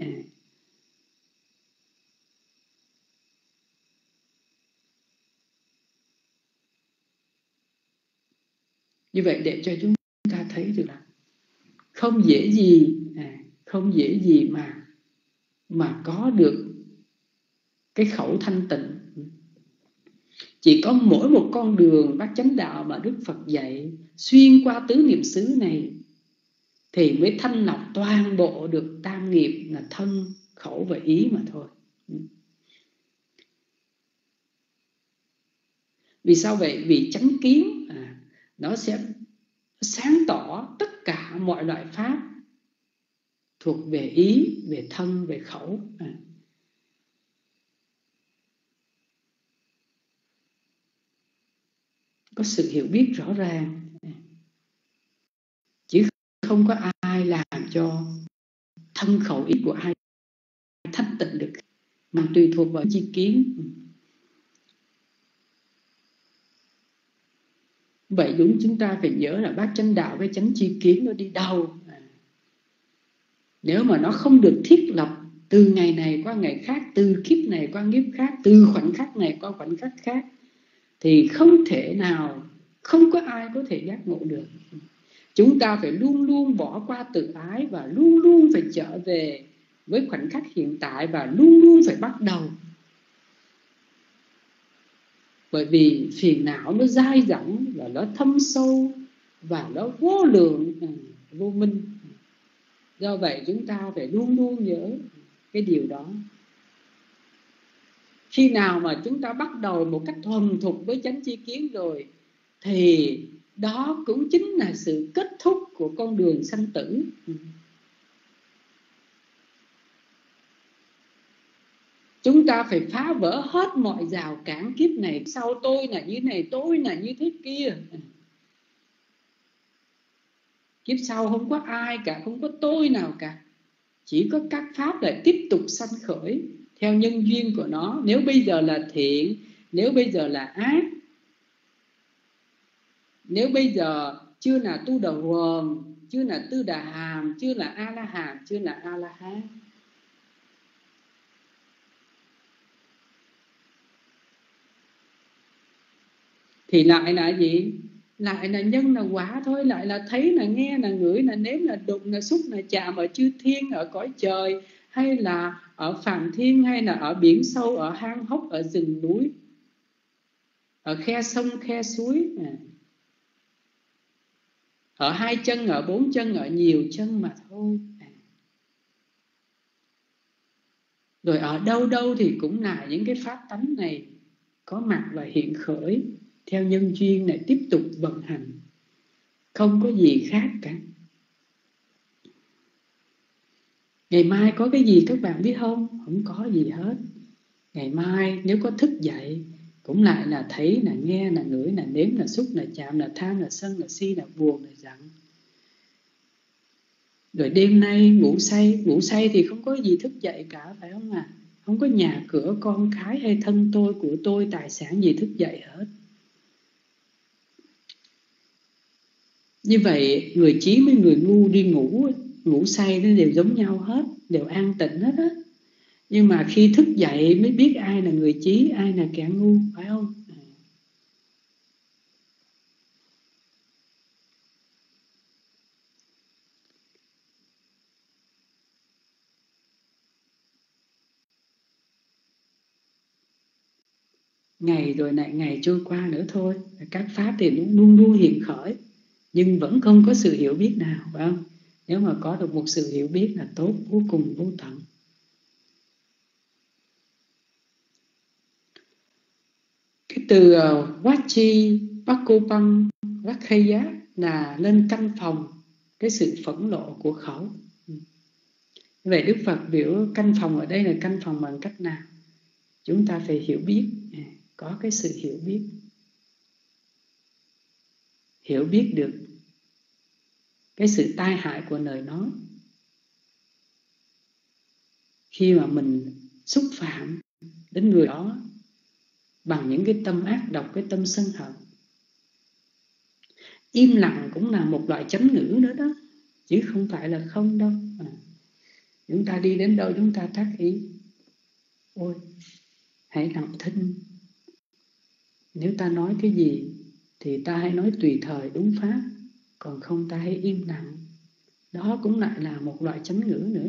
Như vậy để cho chúng ta thấy được là không dễ gì mà có được cái khẩu thanh tịnh. Chỉ có mỗi một con đường bát chánh đạo mà Đức Phật dạy xuyên qua tứ niệm xứ này thì mới thanh lọc toàn bộ được tam nghiệp là thân, khẩu và ý mà thôi. Vì sao vậy? Vì chánh kiến nó sẽ sáng tỏ tất cả mọi loại pháp thuộc về ý, về thân, về khẩu. Có sự hiểu biết rõ ràng, chứ không có ai làm cho thân khẩu ý của ai thanh tịnh được, mà tùy thuộc vào chi kiến. Vậy đúng, chúng ta phải nhớ là bát chánh đạo với chánh chi kiến nó đi đâu. Nếu mà nó không được thiết lập từ ngày này qua ngày khác, từ kiếp này qua kiếp khác, từ khoảnh khắc này qua khoảnh khắc khác, thì không thể nào, không có ai có thể giác ngộ được. Chúng ta phải luôn luôn bỏ qua tự ái và luôn luôn phải trở về với khoảnh khắc hiện tại và luôn luôn phải bắt đầu. Bởi vì phiền não nó dai dẳng và nó thâm sâu và nó vô lượng, vô minh. Do vậy chúng ta phải luôn luôn nhớ cái điều đó. Khi nào mà chúng ta bắt đầu một cách thuần thục với chánh chi kiến rồi thì đó cũng chính là sự kết thúc của con đường sanh tử. Chúng ta phải phá vỡ hết mọi rào cản kiếp này. Sau tôi là như này, tôi là như thế kia. Kiếp sau không có ai cả, không có tôi nào cả. Chỉ có các pháp lại tiếp tục sanh khởi theo nhân duyên của nó. Nếu bây giờ là thiện, nếu bây giờ là ác, nếu bây giờ chưa là tu đà huồng, chưa là tư đà hàm, chưa là a la hàm, chưa là a la hán, thì lại là gì? Lại là nhân là quả thôi. Lại là thấy, là nghe, là ngửi, là nếm, là đụng, là xúc, là chạm ở chư thiên, ở cõi trời, hay là ở phàm thiên, hay là ở biển sâu, ở hang hốc, ở rừng núi, ở khe sông, khe suối, ở hai chân, ở bốn chân, ở nhiều chân mà thôi. Rồi ở đâu đâu thì cũng là những cái pháp tánh này có mặt và hiện khởi theo nhân duyên này, tiếp tục vận hành, không có gì khác cả. Ngày mai có cái gì các bạn biết không? Không có gì hết. Ngày mai nếu có thức dậy cũng lại là thấy, là nghe, là ngửi, là nếm, là xúc, là chạm, là tham, là sân, là si, là buồn, là giận. Rồi đêm nay ngủ say thì không có gì thức dậy cả, phải không ạ? Không có nhà cửa con cái hay thân tôi của tôi tài sản gì thức dậy hết. Như vậy người trí với người ngu đi ngủ say nó đều giống nhau hết, đều an tịnh hết á. Nhưng mà khi thức dậy mới biết ai là người trí, ai là kẻ ngu, phải không? Ngày rồi lại ngày trôi qua nữa thôi. Các pháp thì luôn luôn hiện khởi, nhưng vẫn không có sự hiểu biết nào, phải không? Nếu mà có được một sự hiểu biết là tốt vô cùng vô tận. Cái từ Vachi Pakopang Rakhaya là lên căn phòng cái sự phẫn nộ của khẩu. Vậy Đức Phật biểu căn phòng ở đây là căn phòng bằng cách nào? Chúng ta phải hiểu biết, có cái sự hiểu biết được cái sự tai hại của lời nói. Khi mà mình xúc phạm đến người đó bằng những cái tâm ác độc, cái tâm sân hận, im lặng cũng là một loại chánh ngữ nữa đó, chứ không phải là không đâu. Chúng ta đi đến đâu chúng ta tác ý, ôi hãy lặng thinh. Nếu ta nói cái gì thì ta hãy nói tùy thời đúng pháp, còn không ta hãy im lặng. Đó cũng lại là một loại chánh ngữ nữa.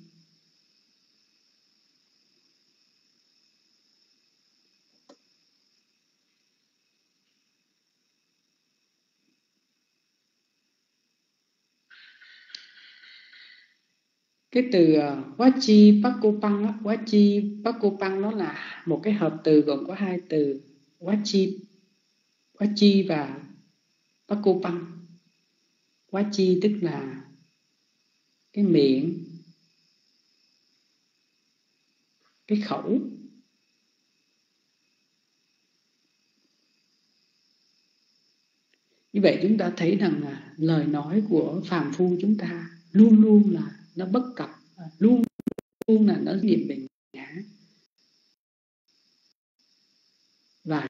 Cái từ Vachi Pakopang, Vachi Pakopang nó là một cái hợp từ gồm có hai từ Vachi và Pakopang. Vachi tức là cái miệng, cái khẩu. Như vậy chúng ta thấy rằng là lời nói của phàm phu chúng ta luôn luôn là nó bất cập, luôn luôn là nó niệm bình ngã, và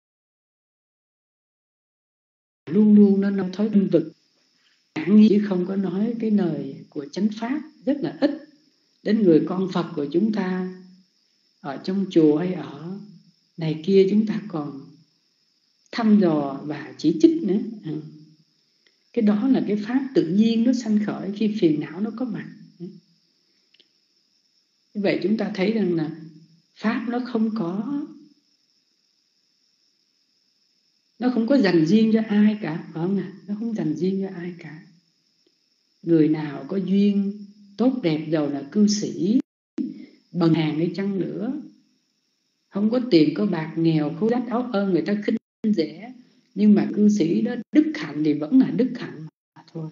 luôn luôn nó nói thói binh vực, chứ không có nói cái lời của chánh pháp, rất là ít. Đến người con Phật của chúng ta ở trong chùa hay ở này kia chúng ta còn thăm dò và chỉ trích nữa. Cái đó là cái pháp tự nhiên nó sanh khởi khi phiền não nó có mặt. Như vậy chúng ta thấy rằng là pháp nó không có dành riêng cho ai cả, phải không ạ? Nó không dành riêng cho ai cả. Người nào có duyên tốt đẹp, giàu là cư sĩ bần hàn hay chăng nữa, không có tiền có bạc, nghèo khố rách áo ơn, người ta khinh rẻ, nhưng mà cư sĩ đó đức hạnh thì vẫn là đức hạnh mà thôi.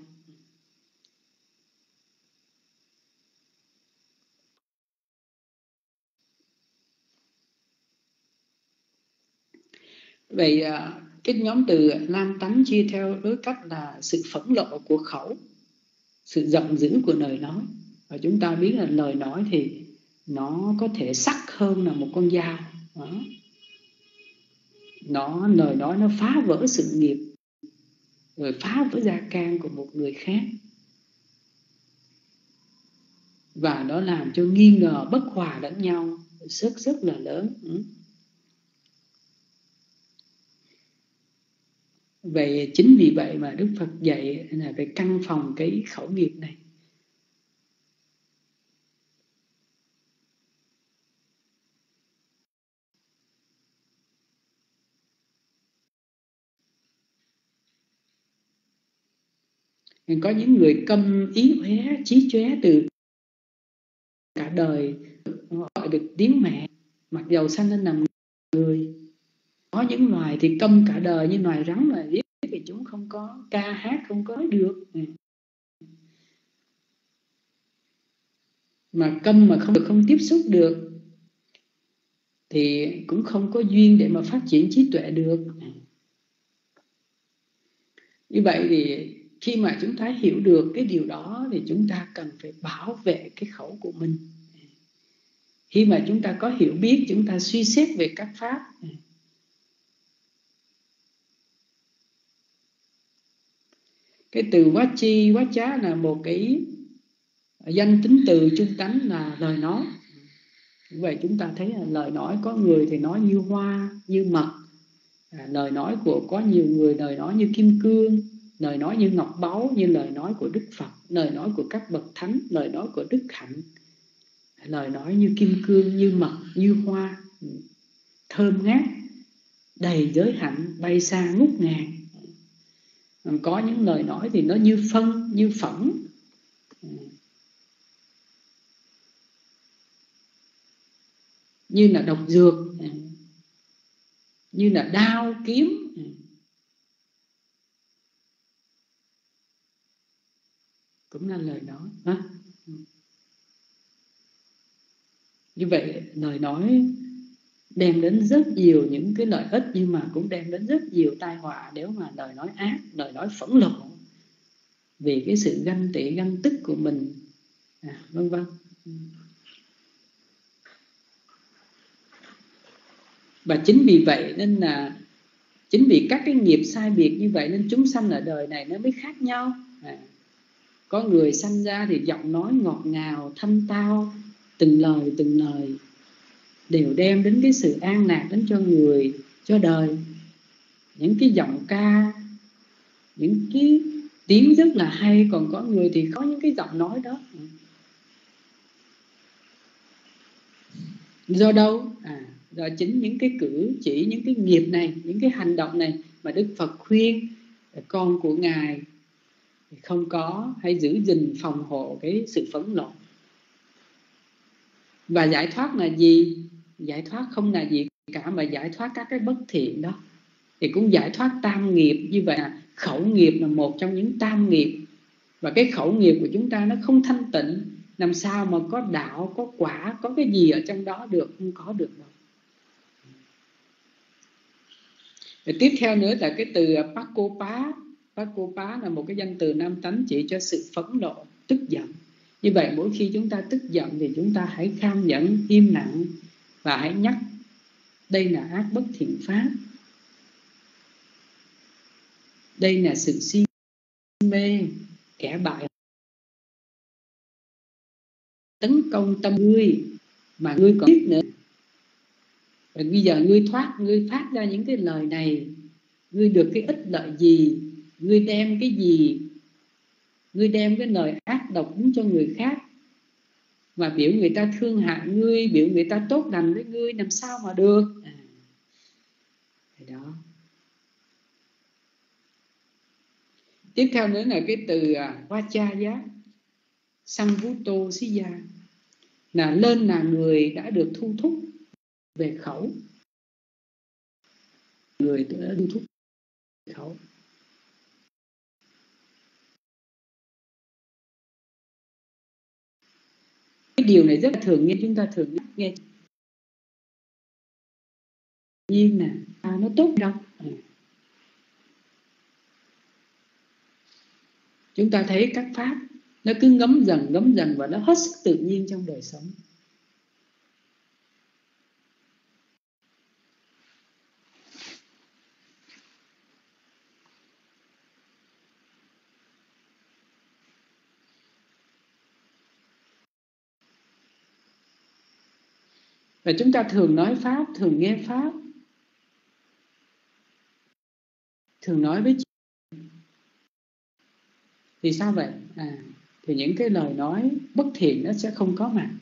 Vậy cái nhóm từ lam tánh chia theo đối cách là sự phẫn nộ của khẩu, sự giận dữ của lời nói. Và chúng ta biết là lời nói thì nó có thể sắc hơn là một con dao. Lời nói nó phá vỡ sự nghiệp, rồi phá vỡ gia can của một người khác, và nó làm cho nghi ngờ bất hòa lẫn nhau rất là lớn. Vậy chính vì vậy mà Đức Phật dạy là phải căn phòng cái khẩu nghiệp này. Có những người câm ý hé chí chóe từ cả đời, gọi được tiếng mẹ mặc dầu sanh lên làm người. Có những loài thì câm cả đời, như loài rắn mà viết thì chúng không có ca hát, không có được. Mà câm mà không tiếp xúc được thì cũng không có duyên để mà phát triển trí tuệ được. Như vậy thì Khi mà chúng ta hiểu được cái điều đó thì chúng ta cần phải bảo vệ cái khẩu của mình. Khi mà chúng ta có hiểu biết, chúng ta suy xét về các pháp. Cái từ Vachi, Vacha là một cái danh tính từ trung tánh là lời nói. Vậy chúng ta thấy là lời nói có người thì nói như hoa, như mật. Lời nói của có nhiều người lời nói như kim cương, lời nói như ngọc báu, như lời nói của Đức Phật, lời nói của các bậc thánh, lời nói của Đức Hạnh, lời nói như kim cương, như mật, như hoa, thơm ngát, đầy giới hạnh, bay xa ngút ngàn. Có những lời nói thì nó như phân, như phẫn, như là độc dược, như là đao kiếm. Cũng là lời nói. Như vậy lời nói đem đến rất nhiều những cái lợi ích, nhưng mà cũng đem đến rất nhiều tai họa nếu mà lời nói ác, lời nói phẫn nộ vì cái sự ganh tị, ganh tức của mình, vân vân. Và chính vì vậy nên là chính vì các cái nghiệp sai biệt như vậy nên chúng sanh ở đời này nó mới khác nhau. Có người sanh ra thì giọng nói ngọt ngào, thanh tao, từng lời đều đem đến cái sự an lạc đến cho người, cho đời. Những cái giọng ca, những cái tiếng rất là hay. Còn có người thì có những cái giọng nói đó do đâu? Do chính những cái cử chỉ, những cái nghiệp này, những cái hành động này mà Đức Phật khuyên con của Ngài không có, hay giữ gìn phòng hộ cái sự phẫn nộ. Và giải thoát là gì? Giải thoát không là gì cả, mà giải thoát các cái bất thiện đó. Thì cũng giải thoát tam nghiệp. Như vậy là khẩu nghiệp là một trong những tam nghiệp. Và cái khẩu nghiệp của chúng ta nó không thanh tịnh, làm sao mà có đạo, có quả, có cái gì ở trong đó được? Không có được đâu. Và tiếp theo nữa là cái từ Pakopá. Pakopá là một cái danh từ nam tánh chỉ cho sự phẫn nộ, tức giận. Như vậy mỗi khi chúng ta tức giận thì chúng ta hãy kham nhẫn, im lặng và hãy nhắc đây là ác bất thiện pháp, đây là sự si mê, kẻ bại tấn công tâm ngươi mà ngươi còn biết nữa. Và bây giờ ngươi phát ra những cái lời này, ngươi được cái ích lợi gì? Ngươi đem cái gì? Ngươi đem cái lời ác độc đến cho người khác, mà biểu người ta thương hại ngươi, biểu người ta tốt lành với ngươi, làm sao mà được? Đó. Tiếp theo nữa là cái từ Vachaya Samvuto Siya, là lên là người đã được thu thúc về khẩu. Người đã thu thúc về khẩu. Cái điều này rất là thường nghe, chúng ta thường nghe nhiên nè, nó tốt đâu. Chúng ta thấy các pháp nó cứ ngấm dần và nó hết sức tự nhiên trong đời sống. Và chúng ta thường nói pháp, thường nghe pháp, thường nói với chị. Thì sao vậy? Thì những cái lời nói bất thiện nó sẽ không có mặt.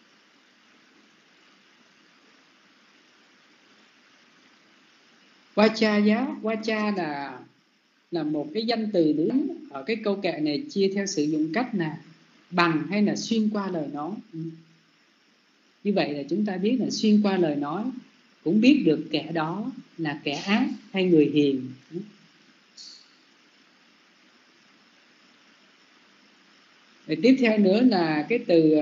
Vacha là một cái danh từ nữa. Ở cái câu kệ này chia theo sử dụng cách là bằng hay là xuyên qua lời nói. Như vậy là chúng ta biết là xuyên qua lời nói cũng biết được kẻ đó là kẻ ác hay người hiền. Rồi tiếp theo nữa là cái từ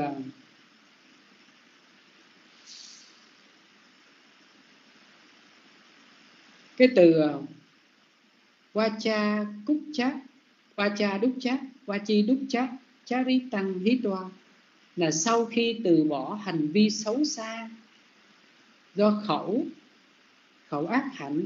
Vacha Kutcha. Vacha dukkha, vachi dukkha, charitang hitva, là sau khi từ bỏ hành vi xấu xa do khẩu ác hạnh.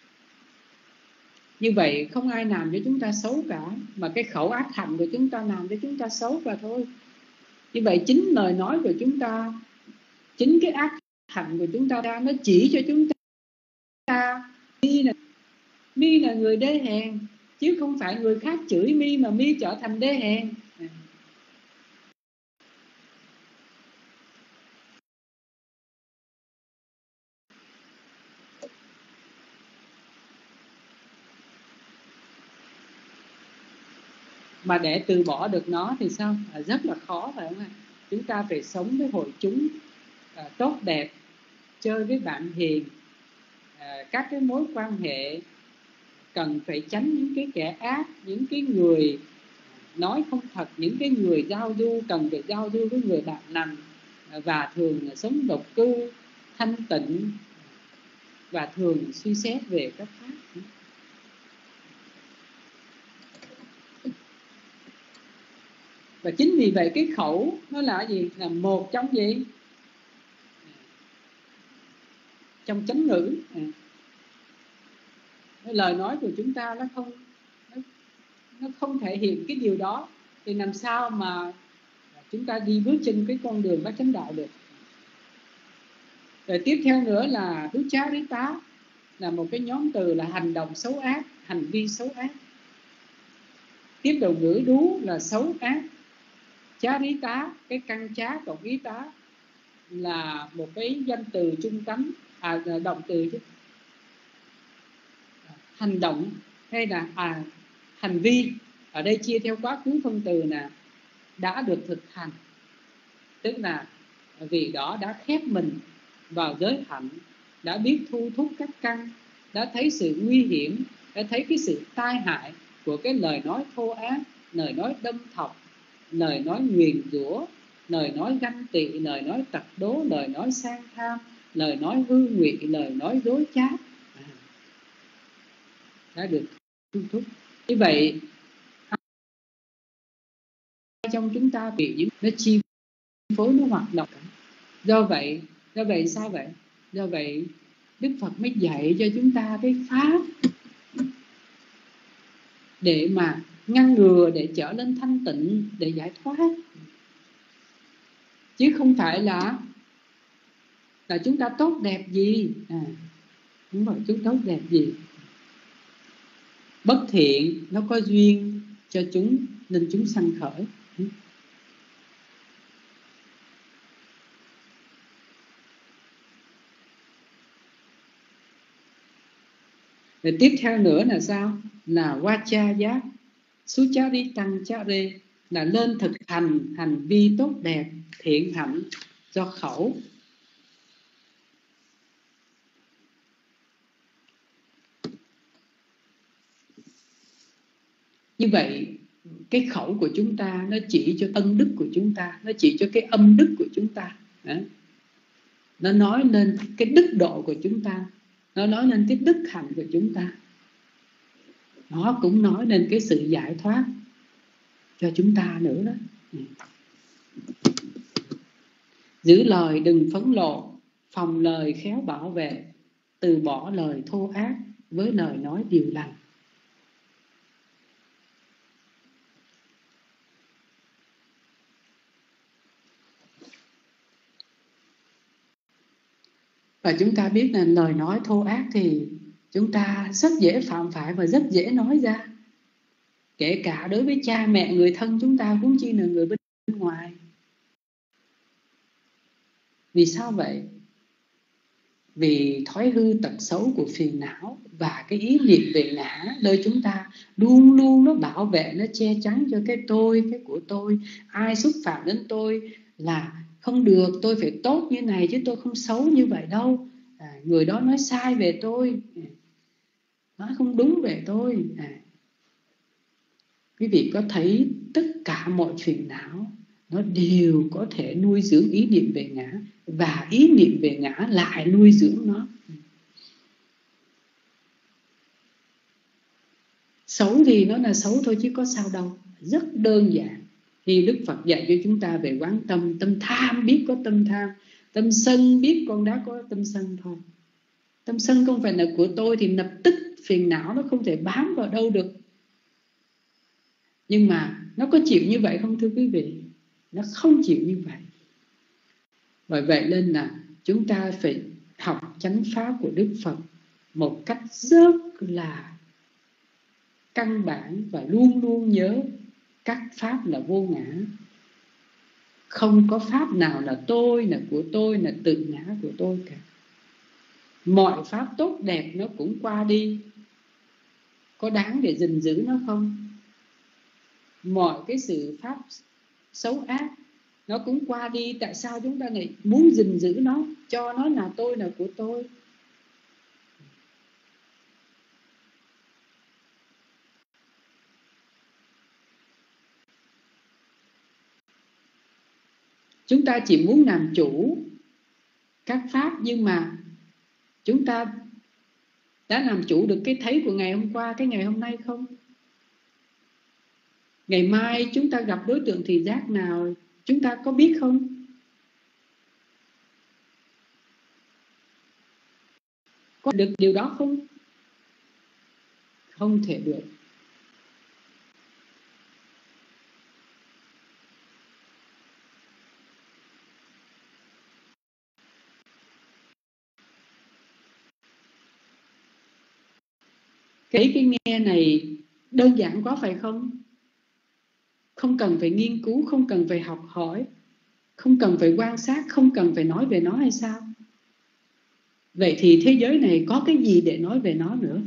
Như vậy không ai làm cho chúng ta xấu cả, mà cái khẩu ác hạnh của chúng ta làm cho chúng ta xấu cả thôi. Như vậy chính lời nói của chúng ta, chính cái ác hạnh của chúng ta ra, nó chỉ cho chúng ta Mi là người đê hèn, chứ không phải người khác chửi Mi mà Mi trở thành đê hèn. Mà để từ bỏ được nó thì sao? Rất là khó, phải không ạ? Chúng ta phải sống với hội chúng tốt đẹp, chơi với bạn hiền, các cái mối quan hệ cần phải tránh những cái kẻ ác, những cái người nói không thật, những cái người giao du cần phải giao du với người bạn lành, và thường là sống độc cư, thanh tịnh, và thường suy xét về các pháp. Và chính vì vậy cái khẩu nó là gì? Là một trong gì? Trong chánh ngữ. Lời nói của chúng ta nó không thể hiện cái điều đó, thì làm sao mà chúng ta đi bước trên cái con đường bát chánh đạo được. Rồi tiếp theo nữa là dukkha, là một cái nhóm từ là hành động xấu ác, hành vi xấu ác. Tiếp đầu ngữ đú là xấu ác. Charita, cái căn chá cộng ý tá, là một cái danh từ trung tánh, động từ chứ. Hành động hay là hành vi, ở đây chia theo quá khứ phân từ là đã được thực hành, tức là vị đó đã khép mình vào giới hạnh, đã biết thu thúc các căn, đã thấy sự nguy hiểm, đã thấy cái sự tai hại của cái lời nói thô ác, lời nói đâm thọc, lời nói nguyền rủa, lời nói ganh tị, lời nói tật đố, lời nói sang tham, lời nói hư ngụy, lời nói dối trá, đã được thu thúc. Như vậy trong chúng ta bị những nó chi phối, nó hoạt động. Do vậy sao vậy? Do vậy Đức Phật mới dạy cho chúng ta cái pháp để mà ngăn ngừa, để trở nên thanh tịnh, để giải thoát, chứ không phải là chúng ta tốt đẹp gì. Đúng rồi, chúng tốt đẹp gì. Bất thiện nó có duyên cho chúng nên chúng sanh khởi. Rồi tiếp theo nữa là sao? Là vacha giác sucharitang chare, là lên thực hành hành vi tốt đẹp, thiện hạnh do khẩu. Như vậy cái khẩu của chúng ta nó chỉ cho ân đức của chúng ta, nó chỉ cho cái âm đức của chúng ta. Nó nói lên cái đức độ của chúng ta, nó nói lên cái đức hạnh của chúng ta, nó cũng nói lên cái sự giải thoát cho chúng ta nữa đó. Giữ lời đừng phẫn lộ, phòng lời khéo bảo vệ, từ bỏ lời thô ác với lời nói điều lành. Và chúng ta biết là lời nói thô ác thì chúng ta rất dễ phạm phải và rất dễ nói ra, kể cả đối với cha mẹ, người thân chúng ta, huống chi là người bên ngoài. Vì sao vậy? Vì thói hư tật xấu của phiền não và cái ý niệm về ngã, nơi chúng ta luôn luôn nó bảo vệ, nó che chắn cho cái tôi, cái của tôi. Ai xúc phạm đến tôi là không được, tôi phải tốt như này chứ tôi không xấu như vậy đâu. Người đó nói sai về tôi, nói không đúng về tôi. Quý vị có thấy tất cả mọi phiền não nó đều có thể nuôi dưỡng ý niệm về ngã, và ý niệm về ngã lại nuôi dưỡng nó. Xấu thì nó là xấu thôi chứ có sao đâu, rất đơn giản. Thì Đức Phật dạy cho chúng ta về quán tâm. Tâm tham biết có tâm tham, tâm sân biết con đã có tâm sân thôi. Tâm sân không phải là của tôi thì lập tức phiền não nó không thể bám vào đâu được. Nhưng mà nó có chịu như vậy không thưa quý vị? Nó không chịu như vậy. Bởi vậy nên là chúng ta phải học chánh pháp của Đức Phật một cách rất là căn bản, và luôn luôn nhớ các pháp là vô ngã. Không có pháp nào là tôi, là của tôi, là tự ngã của tôi cả. Mọi pháp tốt đẹp nó cũng qua đi. Có đáng để gìn giữ nó không? Mọi cái sự pháp xấu ác nó cũng qua đi. Tại sao chúng ta lại muốn gìn giữ nó, cho nó là tôi, là của tôi? Chúng ta chỉ muốn làm chủ các pháp, nhưng mà chúng ta đã làm chủ được cái thấy của ngày hôm qua, cái ngày hôm nay không? Ngày mai chúng ta gặp đối tượng thị giác nào, chúng ta có biết không? Có được điều đó không? Không thể được. Cái nghe này đơn giản quá phải không? Không cần phải nghiên cứu, không cần phải học hỏi, không cần phải quan sát, không cần phải nói về nó hay sao? Vậy thì thế giới này có cái gì để nói về nó nữa?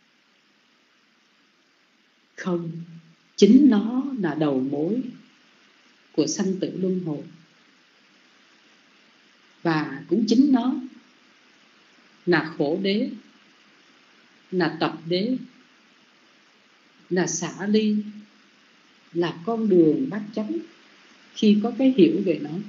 Không. Chính nó là đầu mối của sanh tử luân hồi. Và cũng chính nó là khổ đế, là tập đế, là xả ly, là con đường bát chánh khi có cái hiểu về nó.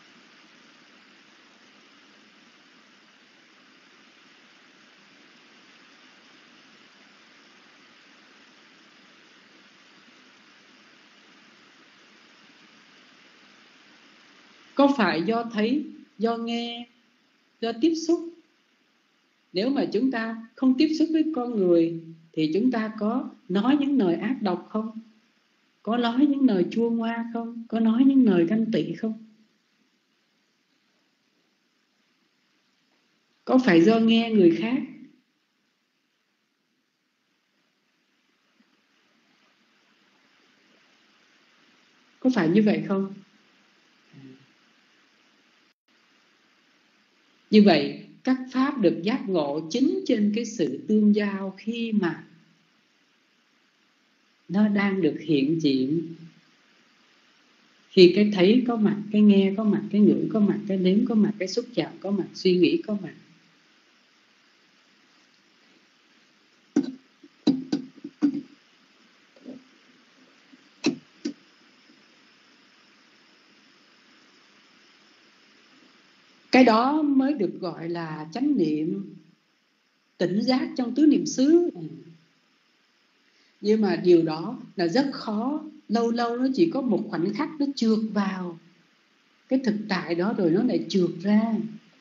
Có phải do thấy, do nghe, do tiếp xúc? Nếu mà chúng ta không tiếp xúc với con người thì chúng ta có nói những lời ác độc không? Có nói những lời chua ngoa không? Có nói những lời ganh tị không? Có phải do nghe người khác? Có phải như vậy không? Như vậy các pháp được giác ngộ chính trên cái sự tương giao, khi mà nó đang được hiện diện. Khi cái thấy có mặt, cái nghe có mặt, cái ngửi có mặt, cái nếm có mặt, cái xúc chạm có mặt, suy nghĩ có mặt. Cái đó mới được gọi là chánh niệm, tỉnh giác trong tứ niệm xứ. Nhưng mà điều đó là rất khó. Lâu lâu nó chỉ có một khoảnh khắc nó trượt vào cái thực tại đó rồi nó lại trượt ra.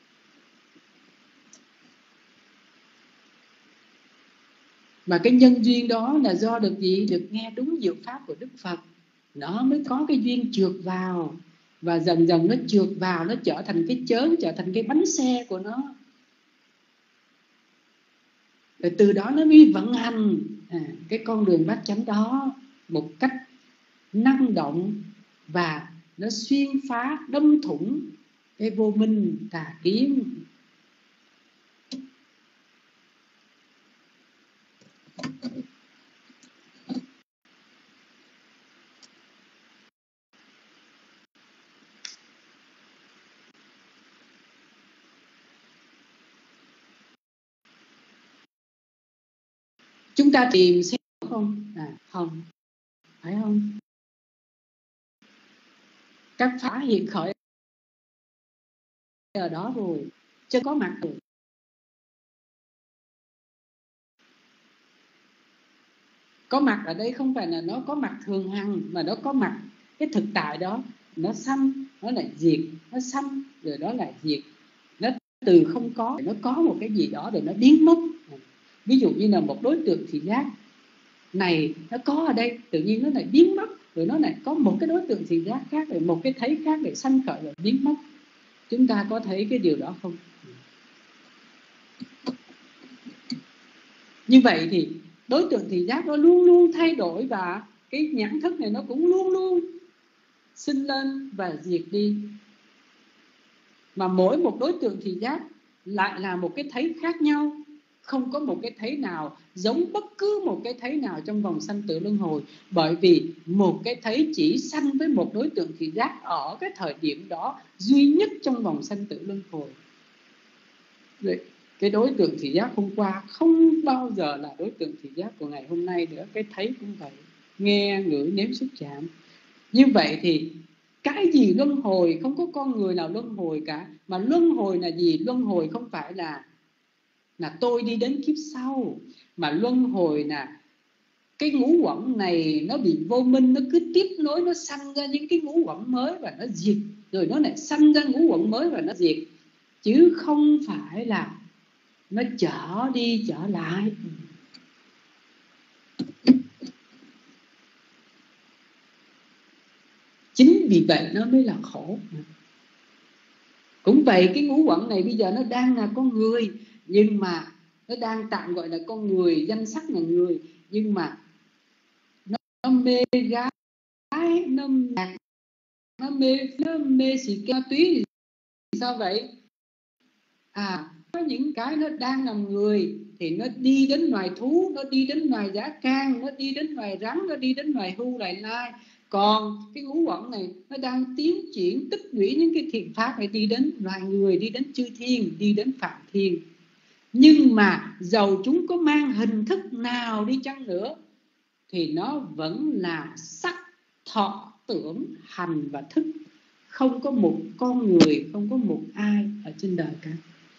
Mà cái nhân duyên đó là do được gì? Được nghe đúng diệu pháp của Đức Phật. Nó mới có cái duyên trượt vào. Và dần dần nó trượt vào, nó trở thành cái chớn, trở thành cái bánh xe của nó. Rồi từ đó nó mới vận hành cái con đường bát chánh đó một cách năng động, và nó xuyên phá, đâm thủng cái vô minh tà kiến. Chúng ta tìm xem không? Không. Phải không? Các pháp hiện khởi ở đó rồi, chưa có mặt rồi. Có mặt ở đây không phải là nó có mặt thường hằng, mà nó có mặt cái thực tại đó. Nó sanh, nó lại diệt, nó sanh rồi đó lại diệt. Nó từ không có, nó có một cái gì đó rồi nó biến mất. Ví dụ như là một đối tượng thị giác này nó có ở đây, tự nhiên nó lại biến mất, rồi nó lại có một cái đối tượng thị giác khác, rồi một cái thấy khác để sanh khởi rồi biến mất. Chúng ta có thấy cái điều đó không? Như vậy thì đối tượng thị giác nó luôn luôn thay đổi, và cái nhãn thức này nó cũng luôn luôn sinh lên và diệt đi. Mà mỗi một đối tượng thị giác lại là một cái thấy khác nhau. Không có một cái thấy nào giống bất cứ một cái thấy nào trong vòng sanh tử luân hồi. Bởi vì một cái thấy chỉ sanh với một đối tượng thị giác ở cái thời điểm đó duy nhất trong vòng sanh tử luân hồi. Rồi, cái đối tượng thị giác hôm qua không bao giờ là đối tượng thị giác của ngày hôm nay nữa. Cái thấy cũng vậy, nghe, ngửi, nếm, xúc, chạm. Như vậy thì cái gì luân hồi? Không có con người nào luân hồi cả. Mà luân hồi là gì? Luân hồi không phải là tôi đi đến kiếp sau, mà luân hồi là cái ngũ uẩn này nó bị vô minh, nó cứ tiếp nối, nó sanh ra những cái ngũ uẩn mới và nó diệt, rồi nó lại sanh ra ngũ uẩn mới và nó diệt, chứ không phải là nó trở đi trở lại. Chính vì vậy nó mới là khổ. Cũng vậy, cái ngũ uẩn này bây giờ nó đang là con người, nhưng mà nó đang tạm gọi là con người, danh sắc là người, nhưng mà nó mê gái, nó nhạc, nó mê xì ke túy thì sao vậy? Có những cái nó đang làm người thì nó đi đến loài thú, nó đi đến loài dã can, nó đi đến loài rắn, nó đi đến loài hưu, loài lai. Còn cái ngũ uẩn này nó đang tiến triển tích lũy những cái thiện pháp để đi đến loài người, đi đến chư thiên, đi đến phạm thiên. Nhưng mà dầu chúng có mang hình thức nào đi chăng nữa thì nó vẫn là sắc, thọ, tưởng, hành và thức. Không có một con người, không có một ai ở trên đời cả.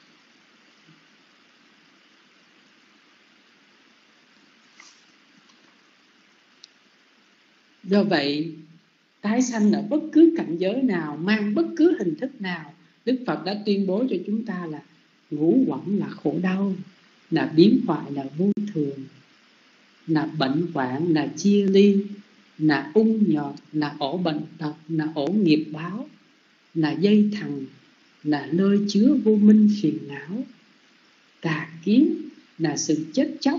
Do vậy, tái sanh ở bất cứ cảnh giới nào, mang bất cứ hình thức nào, Đức Phật đã tuyên bố cho chúng ta là ngũ uẩn là khổ đau, là biến hoại, là vô thường, là bệnh hoạn, là chia ly, là ung nhọt, là ổ bệnh tật, là ổ nghiệp báo, là dây thằng, là nơi chứa vô minh phiền não, tà kiến, là sự chết chóc.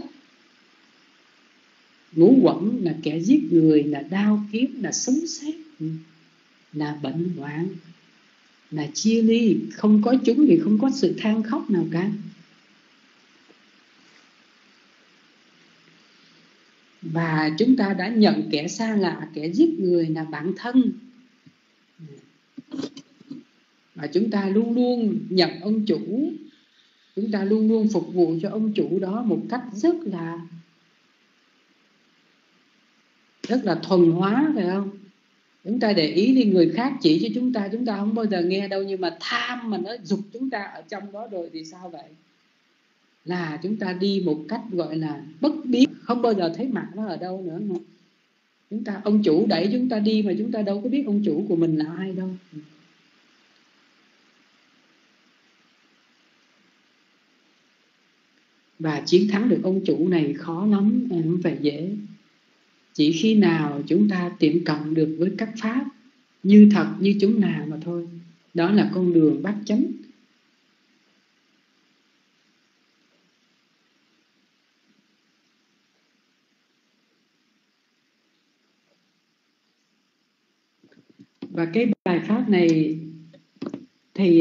Ngũ uẩn là kẻ giết người, là đao kiếm, là sống xét, là bệnh hoạn, là chia ly. Không có chúng thì không có sự than khóc nào cả. Và chúng ta đã nhận kẻ xa lạ, kẻ giết người là bạn thân. Và chúng ta luôn luôn nhận ông chủ, chúng ta luôn luôn phục vụ cho ông chủ đó một cách rất là thuần hóa, phải không? Chúng ta để ý đi, người khác chỉ cho chúng ta không bao giờ nghe đâu. Nhưng mà tham mà nó giục chúng ta ở trong đó rồi thì sao vậy? Là chúng ta đi một cách gọi là bất biết, không bao giờ thấy mặt nó ở đâu nữa. Chúng ta, ông chủ đẩy chúng ta đi mà chúng ta đâu có biết ông chủ của mình là ai đâu. Và chiến thắng được ông chủ này khó lắm, không phải dễ. Chỉ khi nào chúng ta tiệm cận được với các pháp như thật, như chúng nào mà thôi. Đó là con đường bát chánh. Và cái bài pháp này thì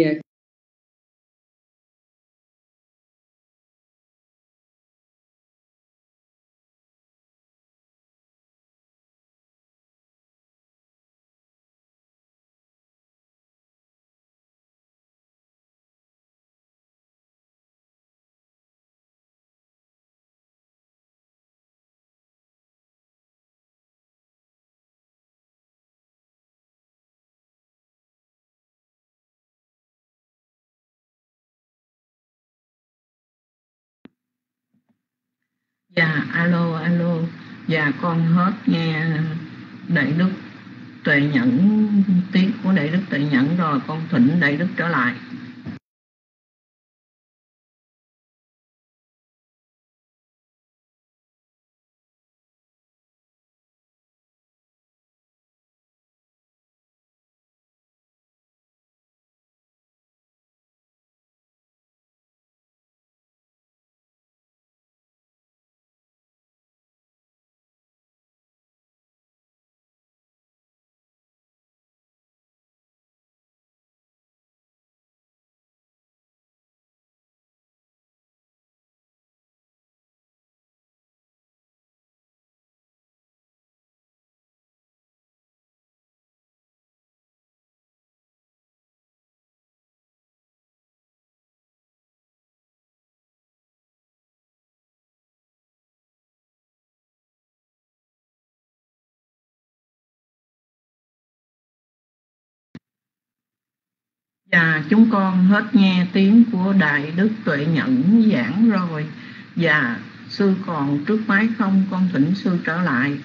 Dạ, alo. Và con hết nghe Đại Đức Tuệ Nhẫn, tiếng của Đại Đức Tuệ Nhẫn rồi, con thỉnh Đại Đức trở lại. Và chúng con hết nghe tiếng của Đại Đức Tuệ Nhẫn giảng rồi. Và sư còn trước máy không? Con thỉnh sư trở lại.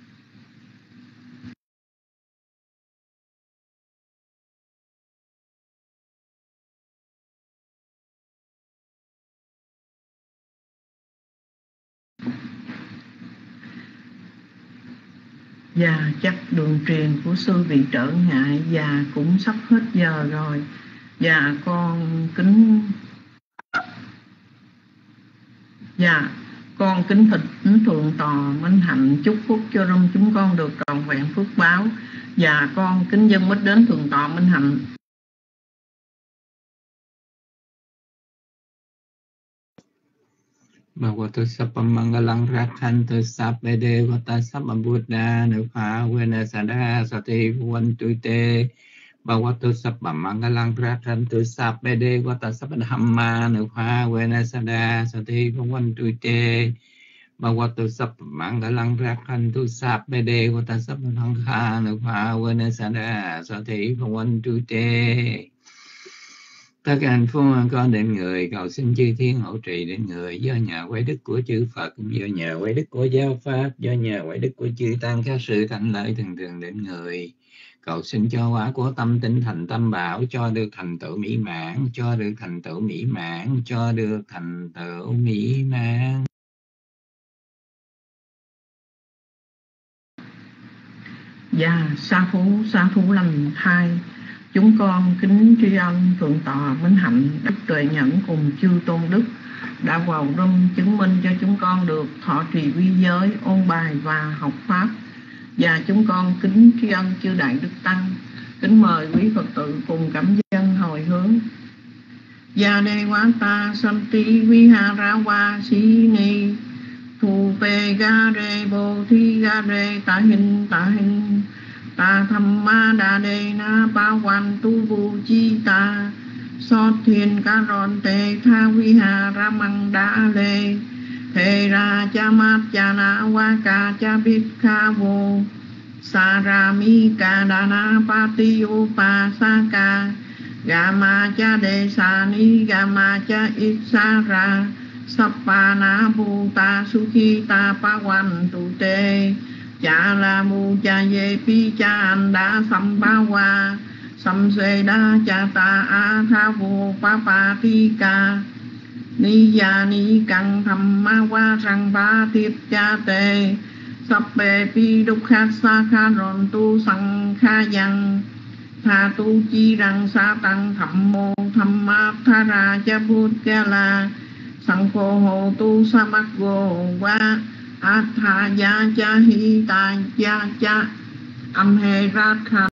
Và chắc đường truyền của sư bị trở ngại và cũng sắp hết giờ rồi. Và con kính thỉnh thượng tọa Minh Hạnh chúc phúc cho chúng con được trọn vẹn phước báo. Và con kính dâng mít đến thượng tọa Minh Hạnh. Bhagavato Sappam Mangalang Rakhantu Sabbe Devata Sabba Buddha Nupa Vena Sada Sati Bhuvantu Te Bhagavato Sappam Mangalang Rakhantu Sabbe Devata Sabba Dhamma Nupa Vena Sada Sati Bhuvantu Te Bhagavato Sappam Mangalang Rakhantu Sabbe Devata Sabba Dhamma Nupa Vena Sada Sati Bhuvantu Te. Tất cả hạnh phúc con đến người, cầu xin chư thiên hộ trì đến người, do nhờ quay đức của chư Phật, do nhờ quay đức của giáo pháp, do nhờ quay đức của chư tăng, các sự thành lợi thường thường đến người. Cầu xin cho quả của tâm tinh thành tâm bảo, cho được thành tựu mỹ mãn, cho được thành tựu mỹ mãn, cho được thành tựu mỹ mãn. Và sa phú lành thai, chúng con kính tri ân thượng tọa Minh Hạnh Đức Tuệ Nhẫn cùng chư tôn đức đã vào room chứng minh cho chúng con được thọ trì quy giới, ôn bài và học pháp. Và chúng con kính tri ân chư Đại Đức Tăng. Kính mời quý Phật tử cùng cảm dân hồi hướng. Gia đề quán ta santi viharawa sini thu pe ga re bồ thi ga re ta hình ta tham ma đa đề na ba quan tu vu chi ta so thiên ca ron te tha vi hà ra măng đa lê thề ra cha mát cha na wa ca cha bít kha vô sa ra mi ca đa na pa ti u pa sa ca ga ma cha đề sa ni ga ma cha ít sa ra sappa na bu ta su khi ta pa quan tu te cha la mu cha ye pi cha an đa sam ba wa sam se đa cha ta a tha vô pa pa ti ca ni ya ni căng tham ma wa răng ba tiếp cha te sappe pi đúc kha sa kha ron tu sang kha yang tha tu chi răng sa tăng thầm mô tham ma tha ra cha bút cha la sang phô hồ tu sa mắc vô wa atha ya cha hi ta ya cha âm he ra kha